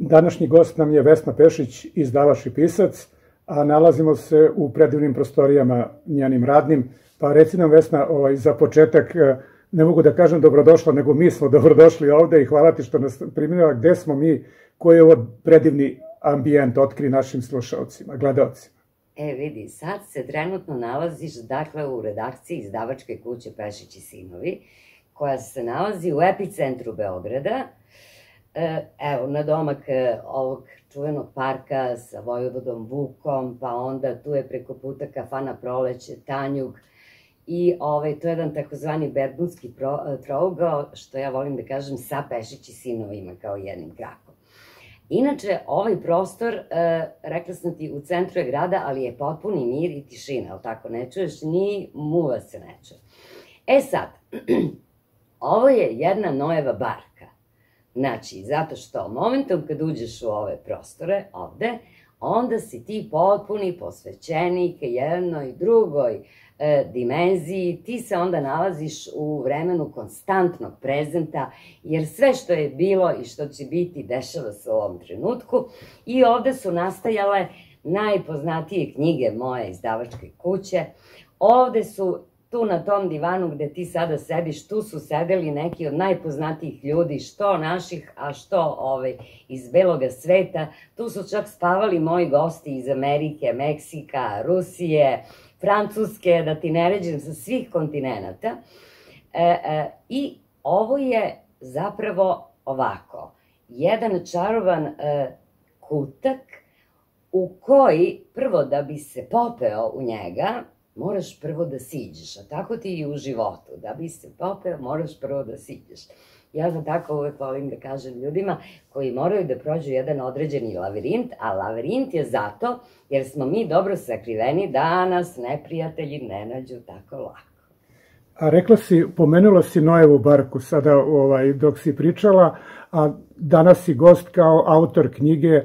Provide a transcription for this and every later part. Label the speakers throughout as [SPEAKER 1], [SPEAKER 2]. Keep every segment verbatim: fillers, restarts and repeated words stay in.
[SPEAKER 1] Današnji gost nam je Vesna Pešić, izdavač i pisac, a nalazimo se u predivnim prostorijama njenim radnim. Pa reci nam, Vesna, za početak, ne mogu da kažem dobrodošla, nego mi smo dobrodošli ovde i hvala ti što nas primila. Gde smo mi, koji je ovo predivni ambijent, otkri našim slušalcima, gledalcima?
[SPEAKER 2] E, vidi, sad se trenutno nalaziš, dakle, u redakciji izdavačke kuće Pešić i sinovi, koja se nalazi u epicentru Beograda, evo, na domak ovog čuvenog parka sa Vojvodom Vukom, pa onda tu je preko puta kafana Proleće, Tanjug, i to je jedan takozvani Bermudski trougao, što ja volim da kažem, sa Pešić i sinovima, kao jednim krakom. Inače, ovaj prostor, rekla sam ti, u centru je grada, ali je potpuni mir i tišina, ali tako, ne čuješ, ni muva se ne čuje. E sad, ovo je jedna Noeva barka. Znači, zato što momentom kad uđeš u ove prostore, ovde, onda si ti potpuni posvećenik jednoj drugoj dimenziji, ti se onda nalaziš u vremenu konstantnog prezenta, jer sve što je bilo i što će biti dešava se u ovom trenutku, i ovde su nastajale najpoznatije knjige moje izdavačke kuće. Ovde su, tu na tom divanu gde ti sada sediš, tu su sedeli neki od najpoznatijih ljudi, što naših, a što iz beloga sveta. Tu su čak spavali moji gosti iz Amerike, Meksika, Rusije, Francuske, da ti ne ređem, sa svih kontinenta. I ovo je zapravo ovako, jedan čarovan kutak u koji, prvo da bi se popeo u njega, moraš prvo da siđeš, a tako ti i u životu. Da bi se popeo, moraš prvo da siđeš. Ja za tako uvek volim da kažem ljudima koji moraju da prođu jedan određeni lavirint, a lavirint je zato jer smo mi dobro sakriveni da nas neprijatelji ne nađu tako lako.
[SPEAKER 1] A rekla si, pomenula si Noevu barku sada dok si pričala, a danas si gost kao autor knjige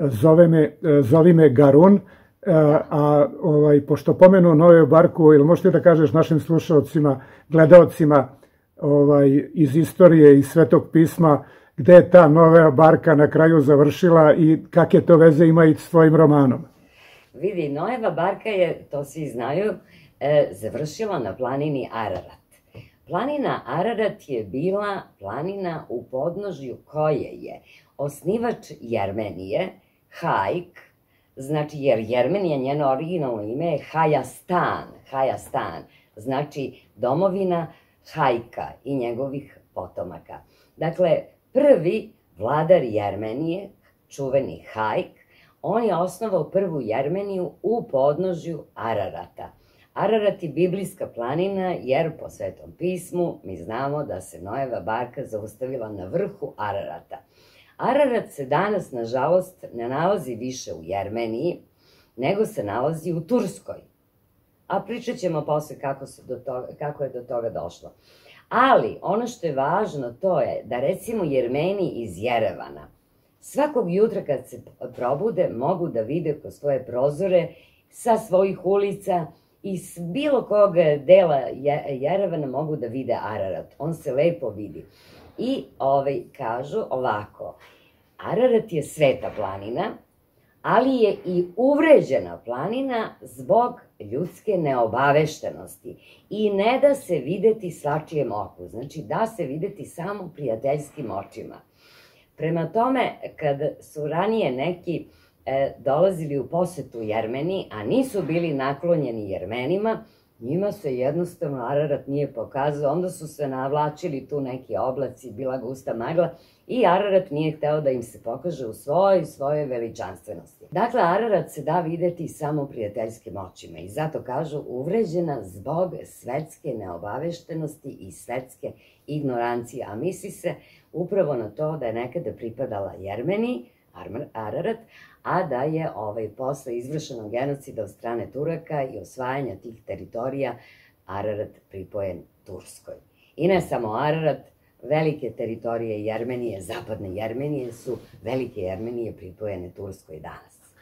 [SPEAKER 1] Zovi me Garun, a pošto pomenu Noevu barku, ili možete da kažeš našim slušalcima, gledalcima iz istorije i Svetog pisma, gde je ta Noeva barka na kraju završila i kakve to veze ima i s tvojim romanom?
[SPEAKER 2] Vidi, Noeva barka je, to svi znaju, završila na planini Ararat. Planina Ararat je bila planina u podnožju koje je osnivač Jermenije, Hajk, znači jer Jermenija, njeno originalno ime je Hajastan, Hajastan, znači domovina Hajka i njegovih potomaka. Dakle, prvi vladar Jermenije, čuveni Hajk, on je osnovao prvu Jermeniju u podnožju Ararata. Ararat je biblijska planina jer po Svetom pismu mi znamo da se Noeva barka zaustavila na vrhu Ararata. Ararat se danas, nažalost, ne nalazi više u Jermeniji, nego se nalazi u Turskoj. A pričat ćemo posle kako je do toga došlo. Ali, ono što je važno to je da recimo Jermeni iz Jerevana svakog jutra kad se probude mogu da vide kroz svoje prozore sa svojih ulica i s bilo kog dela Jerevana mogu da vide Ararat. On se lepo vidi. I kažu ovako, Ararat je sveta planina, ali je i uvređena planina zbog ljudske neobaveštenosti i ne da se videti svačijem oku, znači da se videti samo prijateljskim očima. Prema tome, kad su ranije neki dolazili u posetu Jermeniji, a nisu bili naklonjeni Jermenima, njima se jednostavno Ararat nije pokazao, onda su se navlačili tu neki oblaci, bila gusta magla i Ararat nije hteo da im se pokaže u svojoj, svojoj veličanstvenosti. Dakle, Ararat se da videti samo prijateljskim očima i zato kažu uvređena zbog svetske neobaveštenosti i svetske ignorancije, a misli se upravo na to da je nekada pripadala Jermeniji, Ararat, a da je posle izvršenog genocida od strane Turaka i osvajanja tih teritorija Ararat pripojen Turskoj. I ne samo Ararat, velike teritorije Jermenije, zapadne Jermenije su velike Jermenije pripojene Turskoj danas.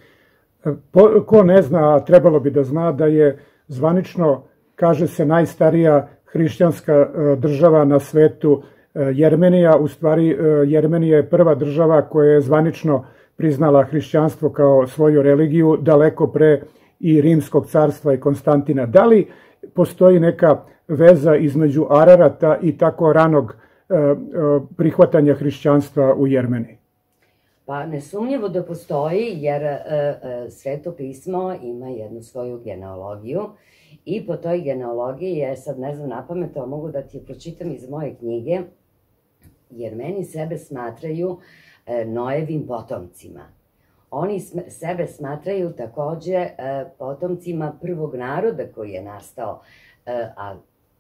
[SPEAKER 1] Ko ne zna, trebalo bi da zna da je zvanično, kaže se, najstarija hrišćanska država na svetu Jermenija. U stvari, Jermenija je prva država koja je zvanično priznala hrišćanstvo kao svoju religiju, daleko pre i Rimskog carstva i Konstantina. Da li postoji neka veza između Ararata i tako ranog prihvatanja hrišćanstva u Jermeniji?
[SPEAKER 2] Pa nesumnjivo da postoji, jer Sveto pismo ima jednu svoju genealogiju i po toj genealogiji je, sad ne znam napamet, ali mogu da ti je pročitam iz moje knjige, Jermeni sebe smatraju Noevim potomcima. Oni sebe smatraju takođe potomcima prvog naroda koji je nastao, a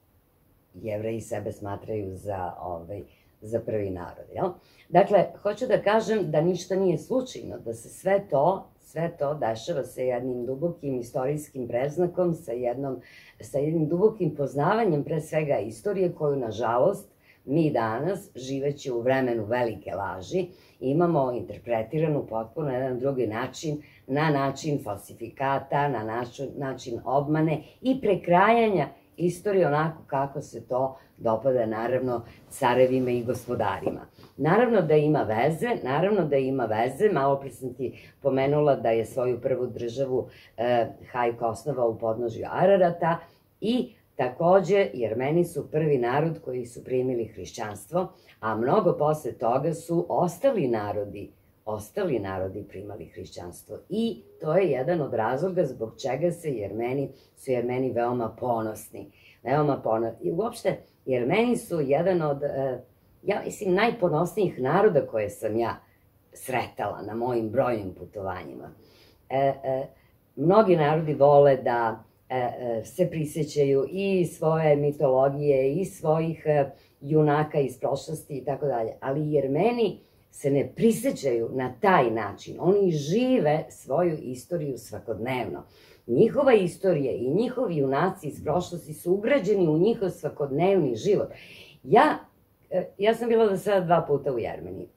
[SPEAKER 2] Jevreji sebe smatraju za, ovaj, za prvi narod. Jel? Dakle, hoću da kažem da ništa nije slučajno, da se sve to, sve to dešava sa jednim dubokim istorijskim preznakom, sa, jednom, sa jednim dubokim poznavanjem pre svega istorije koju, nažalost, mi danas, živeći u vremenu velike laži, imamo interpretiranu potpuno na jedan drugi način, na način falsifikata, na način, način obmane i prekrajanja istorije onako kako se to dopada, naravno, carevima i gospodarima. Naravno da ima veze, naravno da ima veze, malo pre sam ti pomenula da je svoju prvu državu eh, Hajk osnovao u podnožju Ararata i takođe, Jermeni su prvi narod koji su primili hrišćanstvo, a mnogo posle toga su ostali narodi, ostali narodi primali hrišćanstvo. I to je jedan od razloga zbog čega se Jermeni, su Jermeni veoma ponosni. Veoma ponosni. I uopšte, Jermeni su jedan od, ja mislim, najponosnijih naroda koje sam ja sretala na mojim brojnim putovanjima. E, e, mnogi narodi vole da se prisjećaju i svoje mitologije i svojih junaka iz prošlosti i tako dalje. Ali Jermeni se ne prisjećaju na taj način. Oni žive svoju istoriju svakodnevno. Njihova istorija i njihovi junaci iz prošlosti su ugrađeni u njihov svakodnevni život. Ja, ja sam bila do sada dva puta u Jermeniji.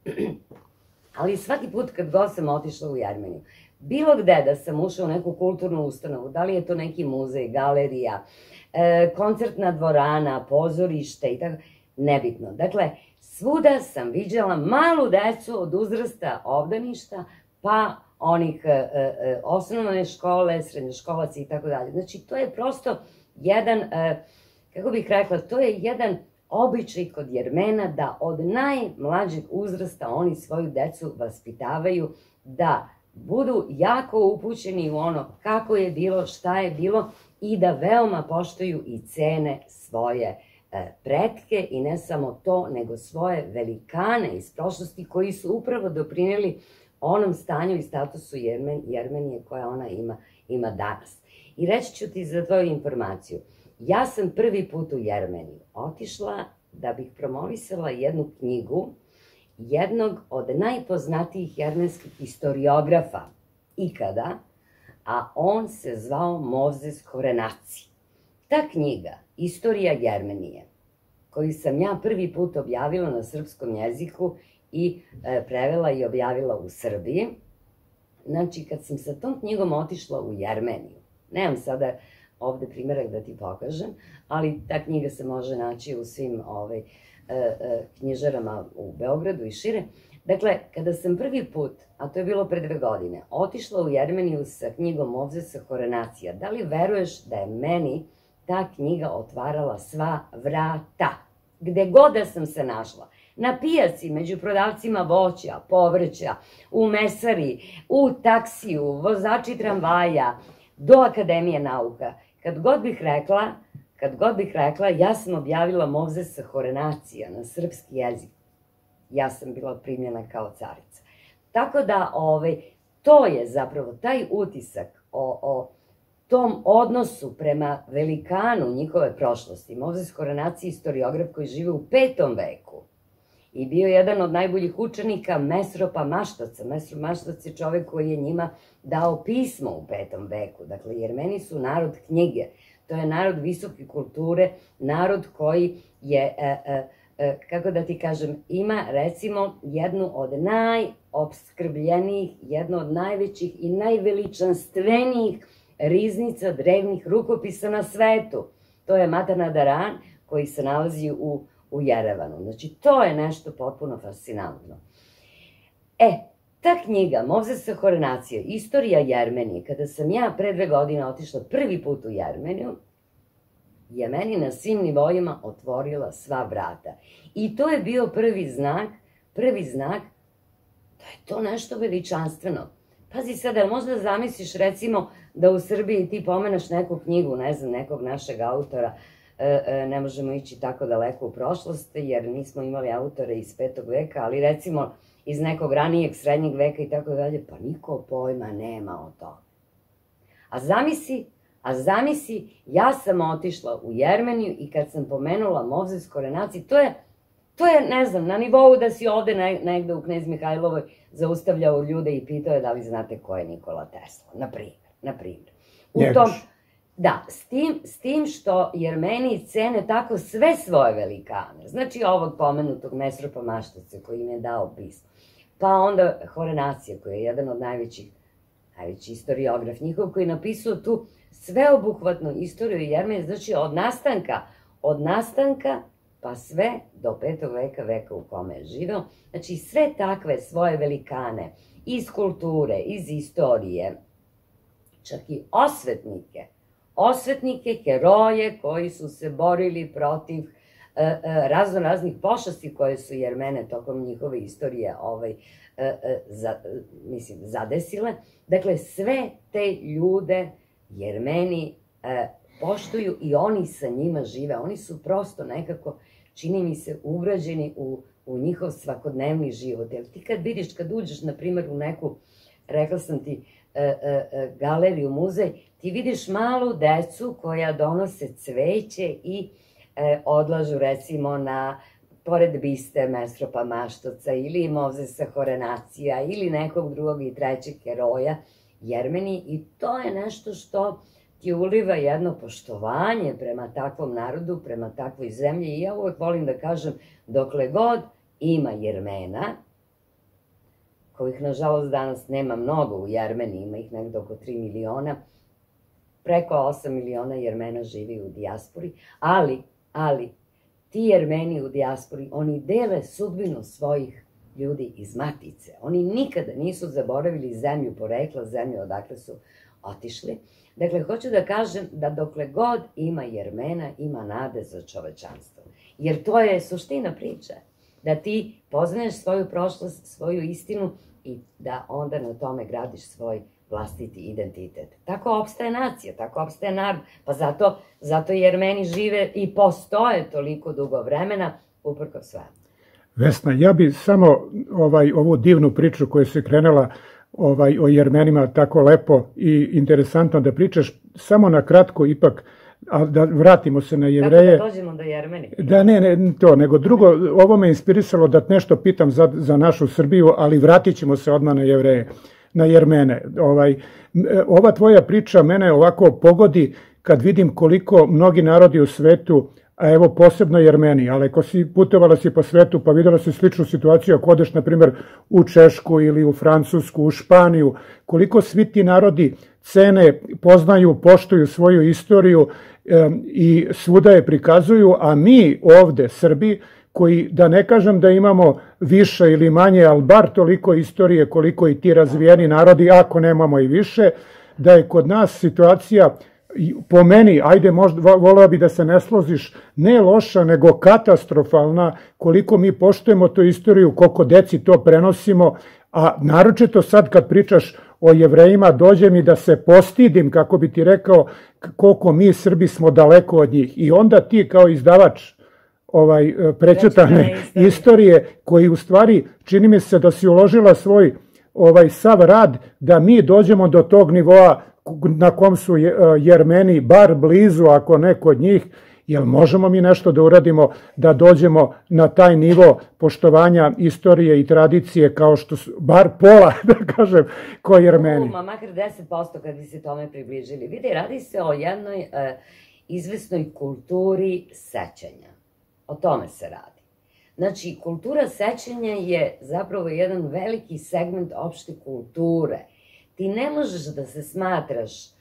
[SPEAKER 2] Ali svaki put kad god sam otišla u Jermeniju, bilo gde da sam ušla u neku kulturnu ustanovu, da li je to neki muzej, galerija, koncertna dvorana, pozorište i tako, nebitno. Dakle, svuda sam viđala malu decu od uzrasta obdaništa, pa onih osnovne škole, srednjoškolaca i tako dalje. Znači, to je prosto jedan, kako bih rekla, to je jedan običaj kod Jermena da od najmlađeg uzrasta oni svoju decu vaspitavaju da budu jako upućeni u ono kako je bilo, šta je bilo i da veoma poštuju i cene svoje pretke i ne samo to, nego svoje velikane iz prošlosti koji su upravo doprineli onom stanju i statusu Jermenije koja ona ima, ima danas. I reći ću ti za tvoju informaciju, ja sam prvi put u Jermeniju otišla da bih promovisala jednu knjigu jednog od najpoznatijih jermenskih historiografa ikada, a on se zvao Mozes Horenaci. Ta knjiga, Istorija Jermenije, koju sam ja prvi put objavila na srpskom jeziku i e, prevela i objavila u Srbiji, znači kad sam sa tom knjigom otišla u Jermeniju, nemam sada ovde primjerak da ti pokažem, ali ta knjiga se može naći u svim ovaj, knjižarama u Beogradu i šire. Dakle, kada sam prvi put, a to je bilo pre dve godine, otišla u Jermeniju sa knjigom Mozesa Horenacija, da li veruješ da je meni ta knjiga otvarala sva vrata? Gde god da sam se našla, na pijaci, među prodavcima voća, povrća, u mesari, u taksiju, vozači tramvaja, do Akademije nauka, kad god bih rekla, Kad god bih rekla, ja sam objavila Mozesa Horenacija na srpski jezik, ja sam bila primljena kao carica. Tako da, ovaj, to je zapravo taj utisak o, o tom odnosu prema velikanu njihove prošlosti. Mozes Horenacija je historiograf koji žive u petom veku i bio jedan od najboljih učenika Mesropa Maštaca. Mesrop Maštac je čovek koji je njima dao pismo u petom veku. Dakle, Jermeni su narod knjige. To je narod visoke kulture, narod koji je, e, e, e, kako da ti kažem, ima recimo jednu od najopskrbljenijih, jednu od najvećih i najveličanstvenijih riznica drevnih rukopisa na svetu. To je Matan Adaran koji se nalazi u, u Jerevanu. Znači, to je nešto potpuno fascinantno. E, ta knjiga, Mozesa Horenacija, Istorija Jermenije, kada sam ja pre dve godine otišla prvi put u Jermeniju, je meni na svim nivoima otvorila sva vrata. I to je bio prvi znak, prvi znak da je to nešto veličanstveno. Pazi sad, ali možda zamisliš recimo da u Srbiji ti pomenaš neku knjigu, ne znam, nekog našeg autora, ne možemo ići tako daleko u prošlost, jer nismo imali autore iz petog veka, ali recimo iz nekog ranijeg srednjeg veka i tako dalje, pa niko pojma nema o tome. A zamisli, a zamisli, ja sam otišla u Jermeniju i kad sam pomenula Mozes Horenacija, to je, to je, ne znam, na nivou da si ovde negde u Knez Mihajlovoj zaustavljao ljude i pitao je da li znate ko je Nikola Tesla, na primjer, na primjer. U tom, da, s tim, s tim što Jermeniji cene tako sve svoje velikane, znači ovog pomenutog Mesropa Maštaca koji im je dao pismo, pa onda Horenacija koji je jedan od najvećih, najveći istoriograf njihov koji je napisao tu sveobuhvatnu istoriju Jermenije, znači od nastanka, od nastanka pa sve do petog veka, veka u kome je živeo, znači sve takve svoje velikane iz kulture, iz istorije, čak i osvetnike, osvetnike, heroje koji su se borili protiv razno raznih pošasti koje su Jermene tokom njihove istorije mislim, zadesile. Dakle, sve te ljude Jermeni poštuju i oni sa njima žive. Oni su prosto nekako, čini mi se, ugrađeni u, u njihov svakodnevni život. Jer ti kad vidiš, kad uđeš, na primjer, u neku, rekla sam ti, galeriju, muzej, ti vidiš malu decu koja donose cveće i odlažu, recimo, na pored biste Mesropa Maštoca ili Mozesa Horenacija ili nekog drugog i trećeg heroja Jermeniji, i to je nešto što ti uliva jedno poštovanje prema takvom narodu, prema takvoj zemlji. I ja uvek volim da kažem, dokle god ima Jermena, kojih nažalost danas nema mnogo u Jermeniji, ima ih nekdo oko tri miliona, preko osam miliona Jermena živi u dijaspori, ali, ali, ti Jermeni u dijaspori, oni dele sudbinu svojih ljudi iz matice. Oni nikada nisu zaboravili zemlju porekla, zemlju odakle su otišli. Dakle, hoću da kažem da dokle god ima Jermena, ima nade za čovečanstvo. Jer to je suština priče. Da ti poznaješ svoju prošlost, svoju istinu i da onda na tome gradiš svoj vlastiti identitet. Tako opstaje nacija, tako opstaje narod. Pa zato, zato Jermeni žive i postoje toliko dugo vremena, uprkos svemu.
[SPEAKER 1] Vesna, ja bi samo ovaj, ovu divnu priču koju se krenula ovaj, o Jermenima tako lepo i interesantno da pričaš, samo na kratko ipak, a da vratimo se na Jevreje.
[SPEAKER 2] Kako da dođemo do Jermeni?
[SPEAKER 1] Da, ne, ne, to, nego drugo, ovo me inspirisalo da nešto pitam za, za našu Srbiju, ali vratit ćemo se odmah na Jevreje, na Jermene. Ovaj, ova tvoja priča mene ovako pogodi kad vidim koliko mnogi narodi u svetu, a evo posebno Jermeni, ali ako si putovala si po svetu pa videla si sličnu situaciju, ako odeš na primjer u Češku ili u Francusku, u Španiju, koliko svi ti narodi cene, poznaju, poštuju svoju istoriju i svuda je prikazuju, a mi ovde, Srbi, koji, da ne kažem da imamo više ili manje, ali bar toliko istorije koliko i ti razvijeni narodi, ako nemamo i više, da je kod nas situacija, po meni, ajde, možda voleo bi da se ne složiš, ne loša, nego katastrofalna, koliko mi poštujemo tu istoriju, koliko deci to prenosimo, a naročito sad kad pričaš o Jevrejima, dođe mi da se postidim, kako bi ti rekao, koliko mi Srbi smo daleko od njih. I onda ti kao izdavač ovaj prećutane istorije, koji u stvari čini mi se da si uložila svoj ovaj sav rad da mi dođemo do tog nivoa na kom su Jermeni bar blizu, ako ne kod njih, jel možemo mi nešto da uradimo da dođemo na taj nivo poštovanja istorije i tradicije kao što su, bar pola, da kažem, ko Jermeni?
[SPEAKER 2] Ma makar deset posto kad bi se tome približili. Vidi, radi se o jednoj izvesnoj kulturi sećanja. O tome se radi. Znači, kultura sećanja je zapravo jedan veliki segment opšte kulture. Ti ne možeš da se smatraš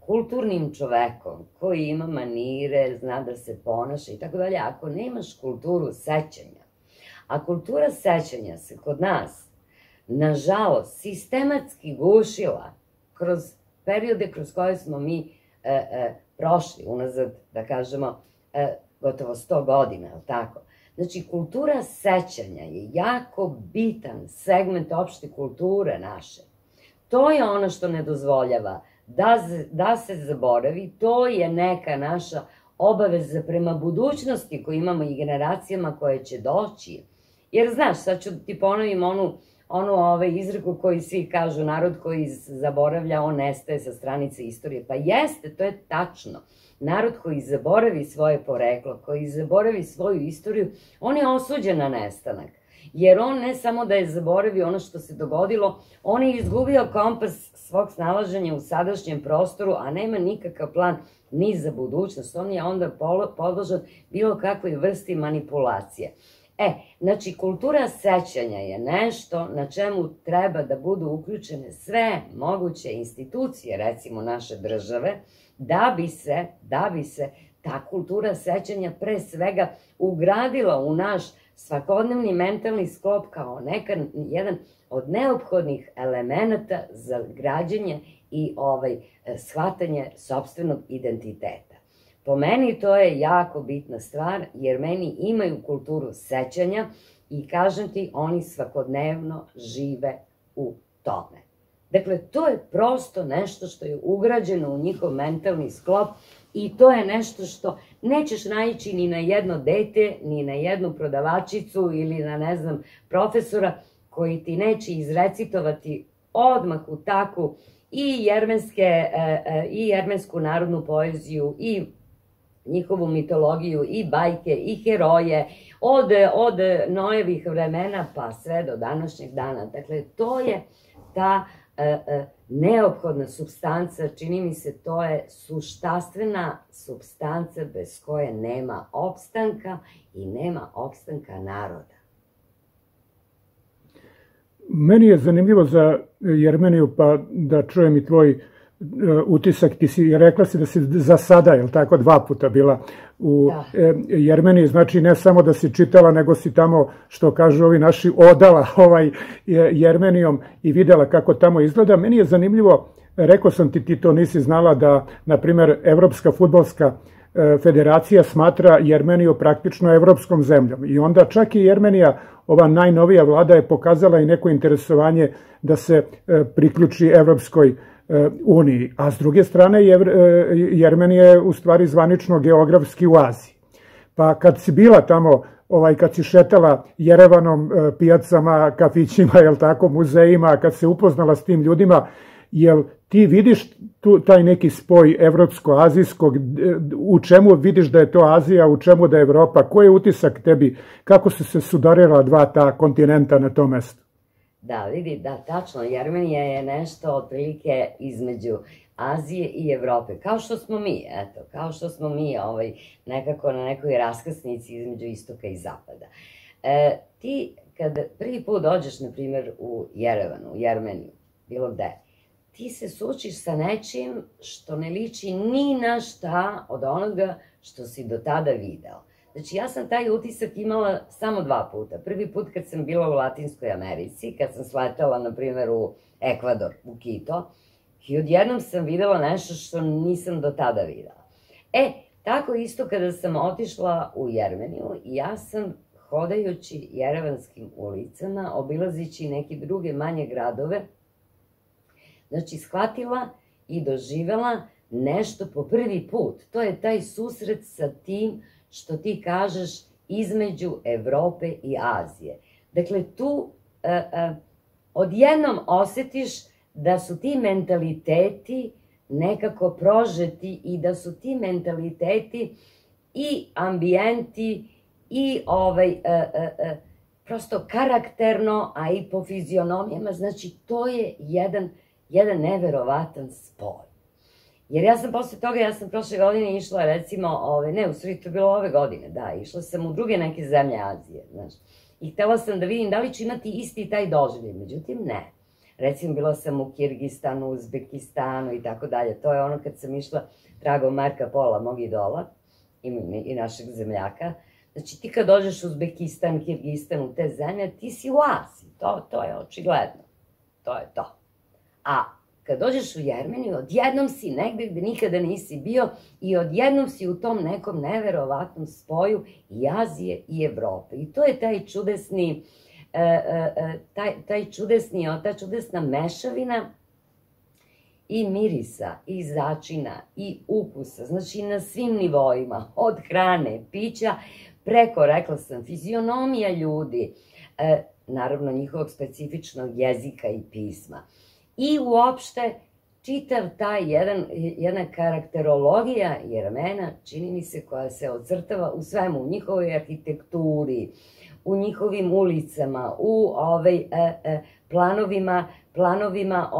[SPEAKER 2] kulturnim čovekom koji ima manire, zna da se ponaša i tako dalje, ako nemaš kulturu sećanja, a kultura sećanja se kod nas, nažalost, sistematski gušila kroz periode kroz koje smo mi e, e, prošli unazad, da kažemo, e, gotovo sto godina, je li tako? Znači, kultura sećanja je jako bitan segment opšte kulture naše. To je ono što ne dozvoljava da, da se zaboravi, to je neka naša obaveza prema budućnosti koju imamo i generacijama koje će doći. Jer, znaš, sad ću ti ponovim onu, onu ovaj, izreku koji svi kažu, narod koji zaboravlja, on nestaje sa stranice istorije. Pa jeste, to je tačno. Narod koji zaboravi svoje poreklo, koji zaboravi svoju istoriju, on je osuđen na nestanak. Jer on ne samo da je zaboravio ono što se dogodilo, on je izgubio kompas svog snalaženja u sadašnjem prostoru, a nema nikakav plan ni za budućnost. On je onda podložan bilo kakvoj vrsti manipulacije. E, znači, kultura sećanja je nešto na čemu treba da budu uključene sve moguće institucije, recimo naše države, da bi se, da bi se ta kultura sećanja pre svega ugradila u naš svakodnevni mentalni sklop kao neka, jedan od neophodnih elemenata za građenje i ovaj, shvatanje sopstvenog identiteta. Po meni to je jako bitna stvar, jer meni imaju kulturu sećanja i kažem ti, oni svakodnevno žive u tome. Dakle, to je prosto nešto što je ugrađeno u njihov mentalni sklop i to je nešto što nećeš naići ni na jedno dete, ni na jednu prodavačicu ili na, ne znam, profesora koji ti neće izrecitovati odmah u taku i jermenske, i jermensku narodnu poeziju, i njihovu mitologiju, i bajke, i heroje, od, od Noevih vremena pa sve do današnjeg dana. Dakle, to je ta e, e, neophodna supstanca, čini mi se, to je suštastvena supstanca bez koje nema opstanka i nema opstanka naroda.
[SPEAKER 1] Meni je zanimljivo za Jermeniju, pa da čujem i tvoj utisak. Ti si rekla si da si za sada, je li tako, dva puta bila u Jermeniji, znači ne samo da si čitala, nego si tamo, što kažu ovi naši, odala ovaj Jermenijom i videla kako tamo izgleda. Meni je zanimljivo, rekao sam ti, ti to nisi znala, da, na primjer, Evropska fudbalska federacija smatra Jermeniju praktično evropskom zemljom. I onda čak i Jermenija, ova najnovija vlada, je pokazala i neko interesovanje da se priključi Evropskoj uniji. A s druge strane, Jermenija je u stvari zvanično geografski u Aziji. Pa kad si bila tamo, ovaj, kad si šetala Jerevanom, pijacama, kafićima, jel tako, muzejima, kad se upoznala s tim ljudima, jel ti vidiš tu, taj neki spoj evropsko-azijskog, u čemu vidiš da je to Azija, u čemu da je Evropa? Koji je utisak tebi? Kako su se sudarila dva ta kontinenta na tom mestu?
[SPEAKER 2] Da, vidi, da, tačno, Jermenija je nešto otprilike između Azije i Evrope, kao što smo mi, eto, kao što smo mi ovaj, nekako na nekoj raskrsnici između istoka i zapada. E, ti, kad prvi put dođeš, na primjer, u Jerevanu, u Jermeniju, bilo gde, ti se suočiš sa nečim što ne liči ni na šta od onoga što si do tada video. Znači, ja sam taj utisak imala samo dva puta. Prvi put kad sam bila u Latinskoj Americi, kad sam sletala, na primjer, u Ekvador, u Quito, i odjednom sam videla nešto što nisam do tada videla. E, tako isto kada sam otišla u Jermeniju, ja sam, hodajući jerevanskim ulicama, obilazići neke druge manje gradove, znači, shvatila i doživela nešto po prvi put. To je taj susret sa tim što ti kažeš između Evrope i Azije. Dakle, tu e, e, odjednom osetiš da su ti mentaliteti nekako prožeti i da su ti mentaliteti i ambijenti i ovaj, e, e, e, prosto karakterno, a i po fizionomijama, znači to je jedan, jedan neverovatan spoj. Jer ja sam posle toga, ja sam prošle godine išla, recimo, ove, ne, u stvari to je bilo ove godine, da, išla sam u druge neke zemlje Azije, znaš. I htela sam da vidim da li ću imati isti taj doživljaj, međutim ne. recimo bila sam u Kirgistanu, Uzbekistanu i tako dalje. To je ono kad sam išla tragom Marka Pola, mog idola i našeg zemljaka. Znači ti kad dođeš u Uzbekistan, Kirgistan, u te zemlje, ti si u Aziji, to je očigledno, to je to. A kad dođeš u Jermeniju, odjednom si negde gde nikada nisi bio i odjednom si u tom nekom neverovatnom spoju i Azije i Evrope. I to je taj čudesni, taj čudesni, ta čudesna mešavina i mirisa, i začina, i ukusa, znači na svim nivoima, od hrane, pića, preko, rekla sam, fizionomija ljudi, naravno njihovog specifičnog jezika i pisma. I uopšte, čitav taj jedna karakterologija Jermena, čini mi se, koja se ocrtava u svemu, u njihovoj arhitekturi, u njihovim ulicama, u planovima, planovima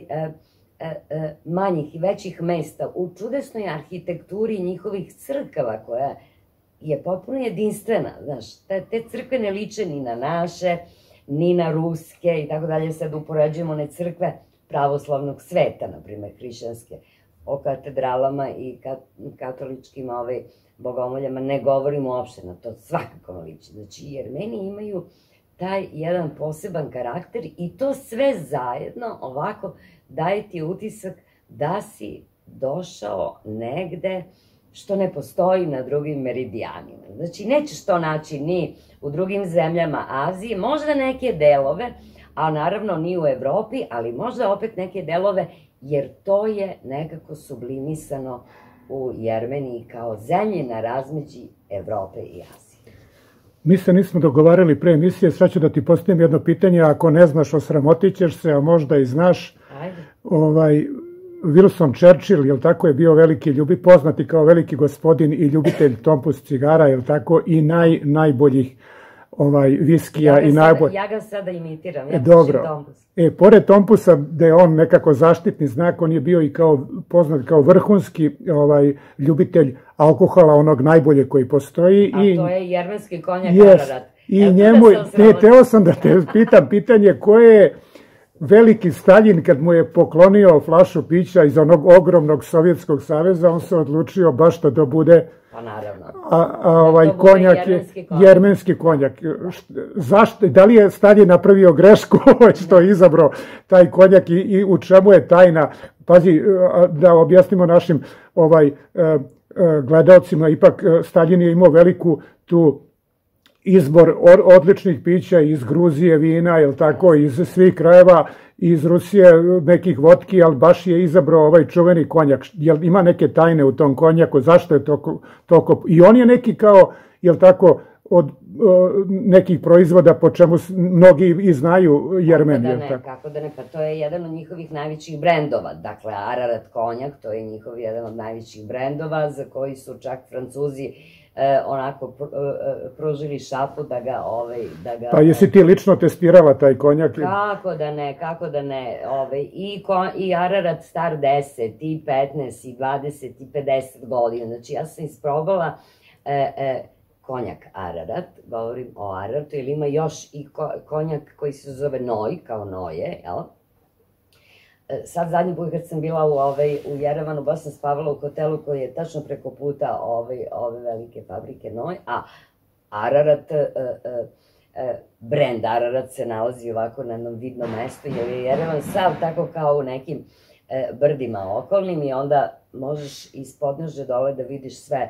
[SPEAKER 2] manjih i većih mesta, u čudesnoj arhitekturi njihovih crkava, koja je potpuno jedinstvena, znaš, te crkve ne liče ni na naše, ni na ruske i tako dalje, sad upoređujemo one crkve pravoslavnog sveta, na primjer, hrišćanske, o katedralama i katoličkim bogomoljama, ne govorimo uopšte, na to svakako ne liči. Znači, Jermeni imaju taj jedan poseban karakter i to sve zajedno ovako daje ti utisak da si došao negde što ne postoji na drugim meridijanima. Znači, nećeš to naći ni u drugim zemljama Azije, možda neke delove, a naravno ni u Evropi, ali možda opet neke delove, jer to je nekako sublimisano u Jermeniji kao zemlji na razmeđi Evrope i Azije.
[SPEAKER 1] Mi se nismo dogovarali pre emisije, sad ću da ti postavim jedno pitanje, ako ne znaš, osramotit ćeš se, a možda i znaš. Ajde. Winston Churchill, jel tako, je bio veliki ljubi, poznati kao veliki gospodin i ljubitelj tompus cigara, jel tako, i najboljih viskija i najbolj...
[SPEAKER 2] Ja ga sada imitiram, ja pušim tompus.
[SPEAKER 1] E, pored tompusa, gde je on nekako zaštitni znak, on je bio i poznat kao vrhunski ljubitelj alkohola, onog najbolje koji postoji.
[SPEAKER 2] A to je jermenski konjak Ararat.
[SPEAKER 1] I njemu, ne, teo sam da te pitam pitanje koje je veliki Staljin, kad mu je poklonio flašu pića iz onog ogromnog Sovjetskog saveza, on se odlučio baš da to bude...
[SPEAKER 2] Pa naravno.
[SPEAKER 1] Ovaj konjak je jermenski konjak. Zašto? Da li je Staljin napravio grešku što je izabrao taj konjak i u čemu je tajna? Pazi, da objasnimo našim gledalcima, ipak Staljin je imao veliku tu izbor odličnih pića iz Gruzije, vina, jel tako, iz svih krajeva, iz Rusije nekih vodki, ali baš je izabrao ovaj čuveni konjak. Jel ima neke tajne u tom konjaku, zašto je toliko... I on je neki kao, jel tako, od nekih proizvoda po čemu mnogi i znaju Jermen.
[SPEAKER 2] Kako da ne, kako da ne, pa to je jedan od njihovih najvećih brendova. Dakle, Ararat konjak, to je njihov jedan od najvećih brendova za koji su čak Francuzi onako pružili šapu da ga...
[SPEAKER 1] Pa jesi ti lično testirala taj konjak?
[SPEAKER 2] Kako da ne, kako da ne. I Ararat star deset, i petnaest, i dvadeset, i pedeset godina. Znači, ja sam isprobala konjak Ararat, govorim o Araratu, jer ima još i konjak koji se zove Noj, kao Noje, jel? Sad zadnji put kad sam bila u Jerevanu, baš sam spavala u hotelu koji je tačno preko puta ove velike fabrike Noj, a Ararat, brend Ararat se nalazi ovako na jednom vidnom mestu, jer je Jerevan sav tako kao u nekim brdima okolnim i onda možeš iz podnožja dole da vidiš sve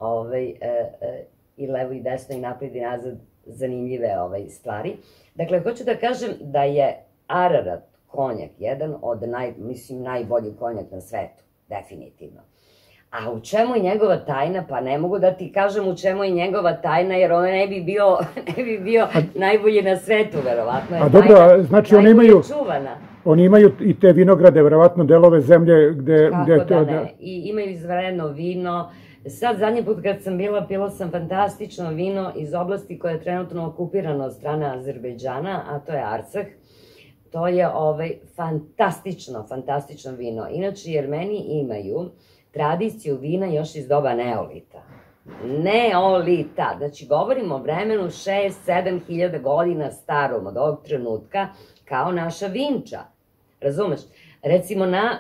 [SPEAKER 2] i levo i desno i napred i nazad zanimljive stvari. Dakle, hoću da kažem da je Ararat konjak, jedan od, mislim, najbolji konjak na svetu, definitivno. A u čemu je njegova tajna? Pa ne mogu da ti kažem u čemu je njegova tajna, jer on ne bi bio, ne bi bio najbolji na svetu, verovatno je tajna najbolje čuvana.
[SPEAKER 1] Oni imaju i te vinograde, verovatno delove zemlje gde...
[SPEAKER 2] Kako da ne, i imaju izvredno vino. Sad, zadnji put kad sam bila, pila sam fantastično vino iz oblasti koja je trenutno okupirana od strane Azerbejdžana, a to je Arcah. To je fantastično, fantastično vino. Inače, Jermeni imaju tradiciju vina još iz doba neolita. Neolita. Znači, govorimo o vremenu šest sedam hiljada godina starom od ovog trenutka, kao naša Vinča. razumeš? Recimo, na,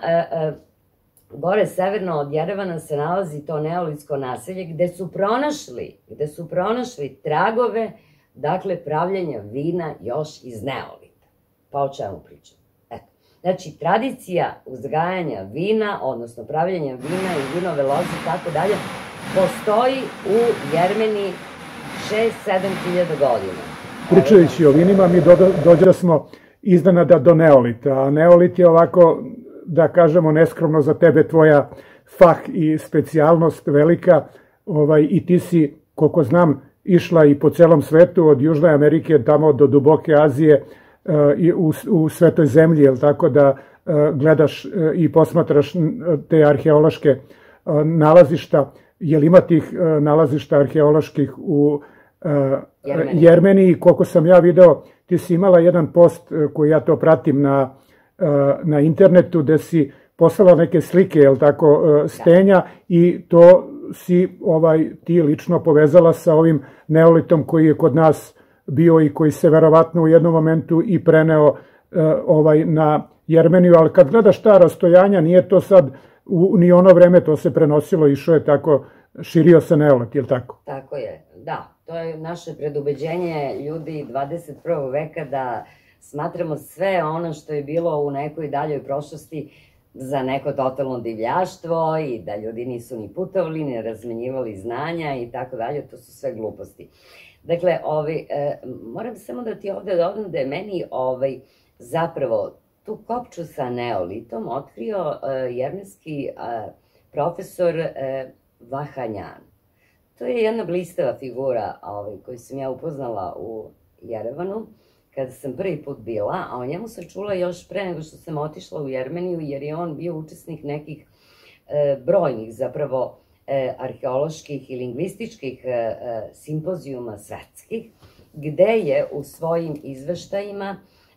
[SPEAKER 2] gore severno od Jerevana se nalazi to neolitsko naselje gde su pronašli, gde su pronašli tragove, dakle, pravljenja vina još iz neolita. Pa o čemu pričam? Eto. Znači, tradicija uzgajanja vina, odnosno pravljenja vina i vinove loze i tako dalje, postoji u Jermeniji šest sedam hiljada godina.
[SPEAKER 1] Pričajući o vinima, mi dođe smo iznenada do neolita, a neolit je ovako, da kažemo neskromno za tebe, tvoja fah i specijalnost velika, i ti si, koliko znam, išla i po celom svetu, od Južne Amerike tamo do duboke Azije, u svetoj zemlji, jel tako, da gledaš i posmatraš te arheološke nalazišta. Je li ima tih nalazišta arheoloških u Jermeniji? Koliko sam ja video, ti si imala jedan post koji ja to pratim na internetu, gde si poslala neke slike, jel tako, stenja, i to si ti lično povezala sa ovim neolitom koji je kod nas bio i koji se verovatno u jednom momentu i preneo na Jermeniju, ali kad gledaš ta rastojanja, nije to sad ni ono vreme, to se prenosilo, išao je tako, širio se neolit, je li tako?
[SPEAKER 2] Tako je, da. To je naše predubeđenje ljudi dvadeset prvog veka, da smatramo sve ono što je bilo u nekoj daljoj prošlosti za neko totalno divljaštvo i da ljudi nisu ni putovali, ni razmenjivali znanja i tako dalje, to su sve gluposti. Dakle, moram samo da ti ovde dodam da je meni zapravo tu kopču sa neolitom otkrio jermenski profesor Vahanjan. To je jedna blistava figura koju sam ja upoznala u Jerevanu kada sam prvi put bila, a o njemu sam čula još pre nego što sam otišla u Jermeniju, jer je on bio učesnik nekih brojnih zapravo arheoloških i lingvističkih simpozijuma svetskih, gde je u svojim izveštajima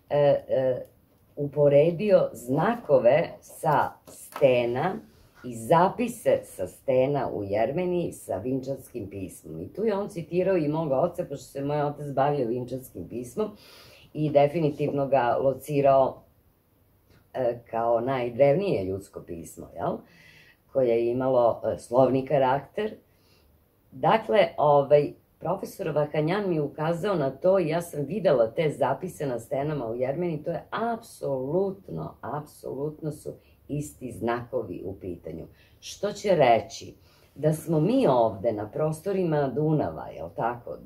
[SPEAKER 2] uporedio znakove sa stena i zapise sa stena u Jermeniji sa vinčanskim pismom. I tu je on citirao i moga oca, pošto se moj otac bavio vinčanskim pismom i definitivno ga locirao kao najdrevnije ljudsko pismo, jel? Koje je imalo slovni karakter. Dakle, profesor Vahanjan mi je ukazao na to i ja sam videla te zapise na stenama u Jermeniji, to je apsolutno, apsolutno su isti znakovi u pitanju. Što će reći da smo mi ovde na prostorima Dunava, jel tako,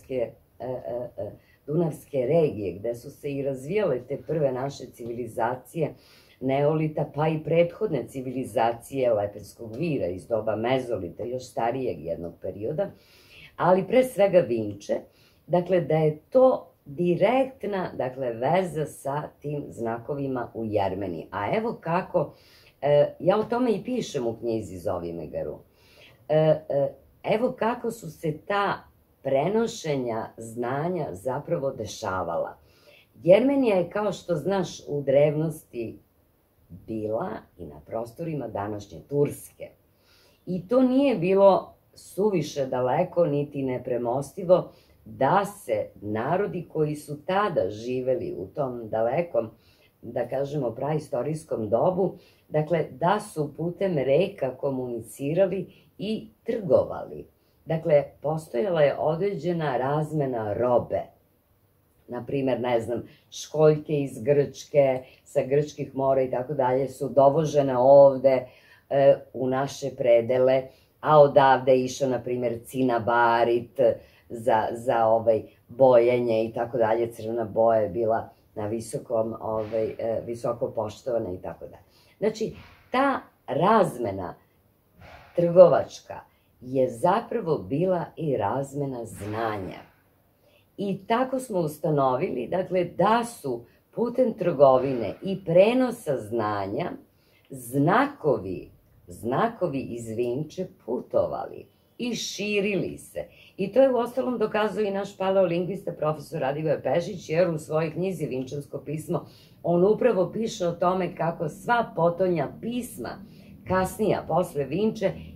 [SPEAKER 2] Dunavske regije, gde su se i razvijale te prve naše civilizacije neolita, pa i prethodne civilizacije Lepenskog vira iz doba mezolita, još starijeg jednog perioda, ali pre svega Vinče, dakle da je to direktna, dakle, veza sa tim znakovima u Jermeniji. A evo kako, ja o tome i pišem u knjizi Zovi me Garun, evo kako su se ta prenošenja znanja zapravo dešavala. Jermenija je, kao što znaš, u drevnosti bila i na prostorima današnje Turske. I to nije bilo suviše daleko, niti nepremostivo, da se narodi koji su tada živeli u tom dalekom, da kažemo, praistorijskom dobu, dakle, da su putem reka komunicirali i trgovali. Dakle, postojala je određena razmena robe. Naprimer, ne znam, školjke iz Grčke, sa grčkih mora i tako dalje su dovožene ovde u naše predele, a odavde je išao, naprimer, cinabarit za bojenje i tako dalje. Crvena boja je bila na visokom, visoko poštovana i tako dalje. Znači, ta razmena trgovačka je zapravo bila i razmena znanja. I tako smo ustanovili, dakle, da su putem trgovine i prenosa znanja znakovi, znakovi iz Vinče putovali i širili se. I to je u ostalom dokazao i naš paleolingvista profesor Radivoje Pešić, jer u svojoj knjizi Vinčansko pismo on upravo piše o tome kako sva potonja pisma kasnija, posle Vinče,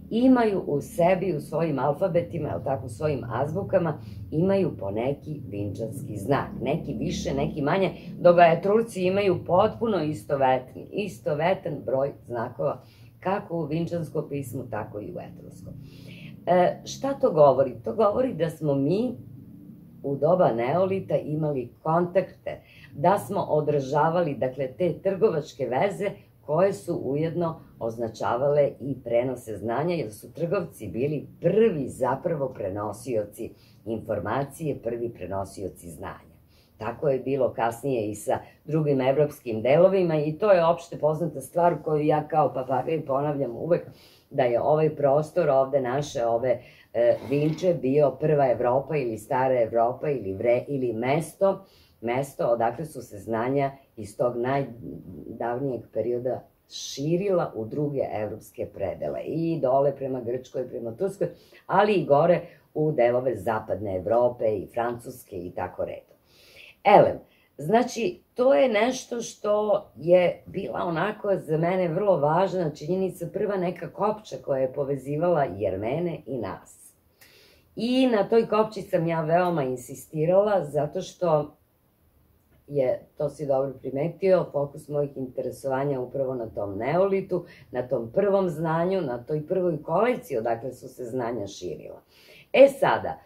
[SPEAKER 2] imaju u sebi, u svojim alfabetima, jel tako, u svojim azbukama, imaju po neki vinčanski znak. Neki više, neki manje, dok Etrurci imaju potpuno istovetni, istovetan broj znakova, kako u vinčanskom pismu, tako i u etrurskom. E, šta to govori? To govori da smo mi u doba neolita imali kontakte, da smo održavali, dakle, te trgovačke veze koje su ujedno označavale i prenose znanja, jer su trgovci bili prvi zapravo prenosioci informacije, prvi prenosioci znanja. Tako je bilo kasnije i sa drugim evropskim delovima i to je opšte poznata stvar koju ja kao papagaj ponavljam uvek, da je ovaj prostor ovde naše, ove e, Vinče, bio prva Evropa ili stara Evropa ili, vre, ili mesto, mesto odakle su se znanja iz tog najdavnijeg perioda širila u druge evropske predele. I dole prema Grčkoj, prema Turskoj, ali i gore u delove zapadne Evrope i Francuske i tako redom. Elem, znači, to je nešto što je bila onako za mene vrlo važna činjenica, prva neka kopča koja je povezivala Jermene i nas. I na toj kopči sam ja veoma insistirala, zato što je, to si dobro primetio, fokus mojih interesovanja upravo na tom neolitu, na tom prvom znanju, na toj prvoj kolekciji odakle su se znanja širila. E sada,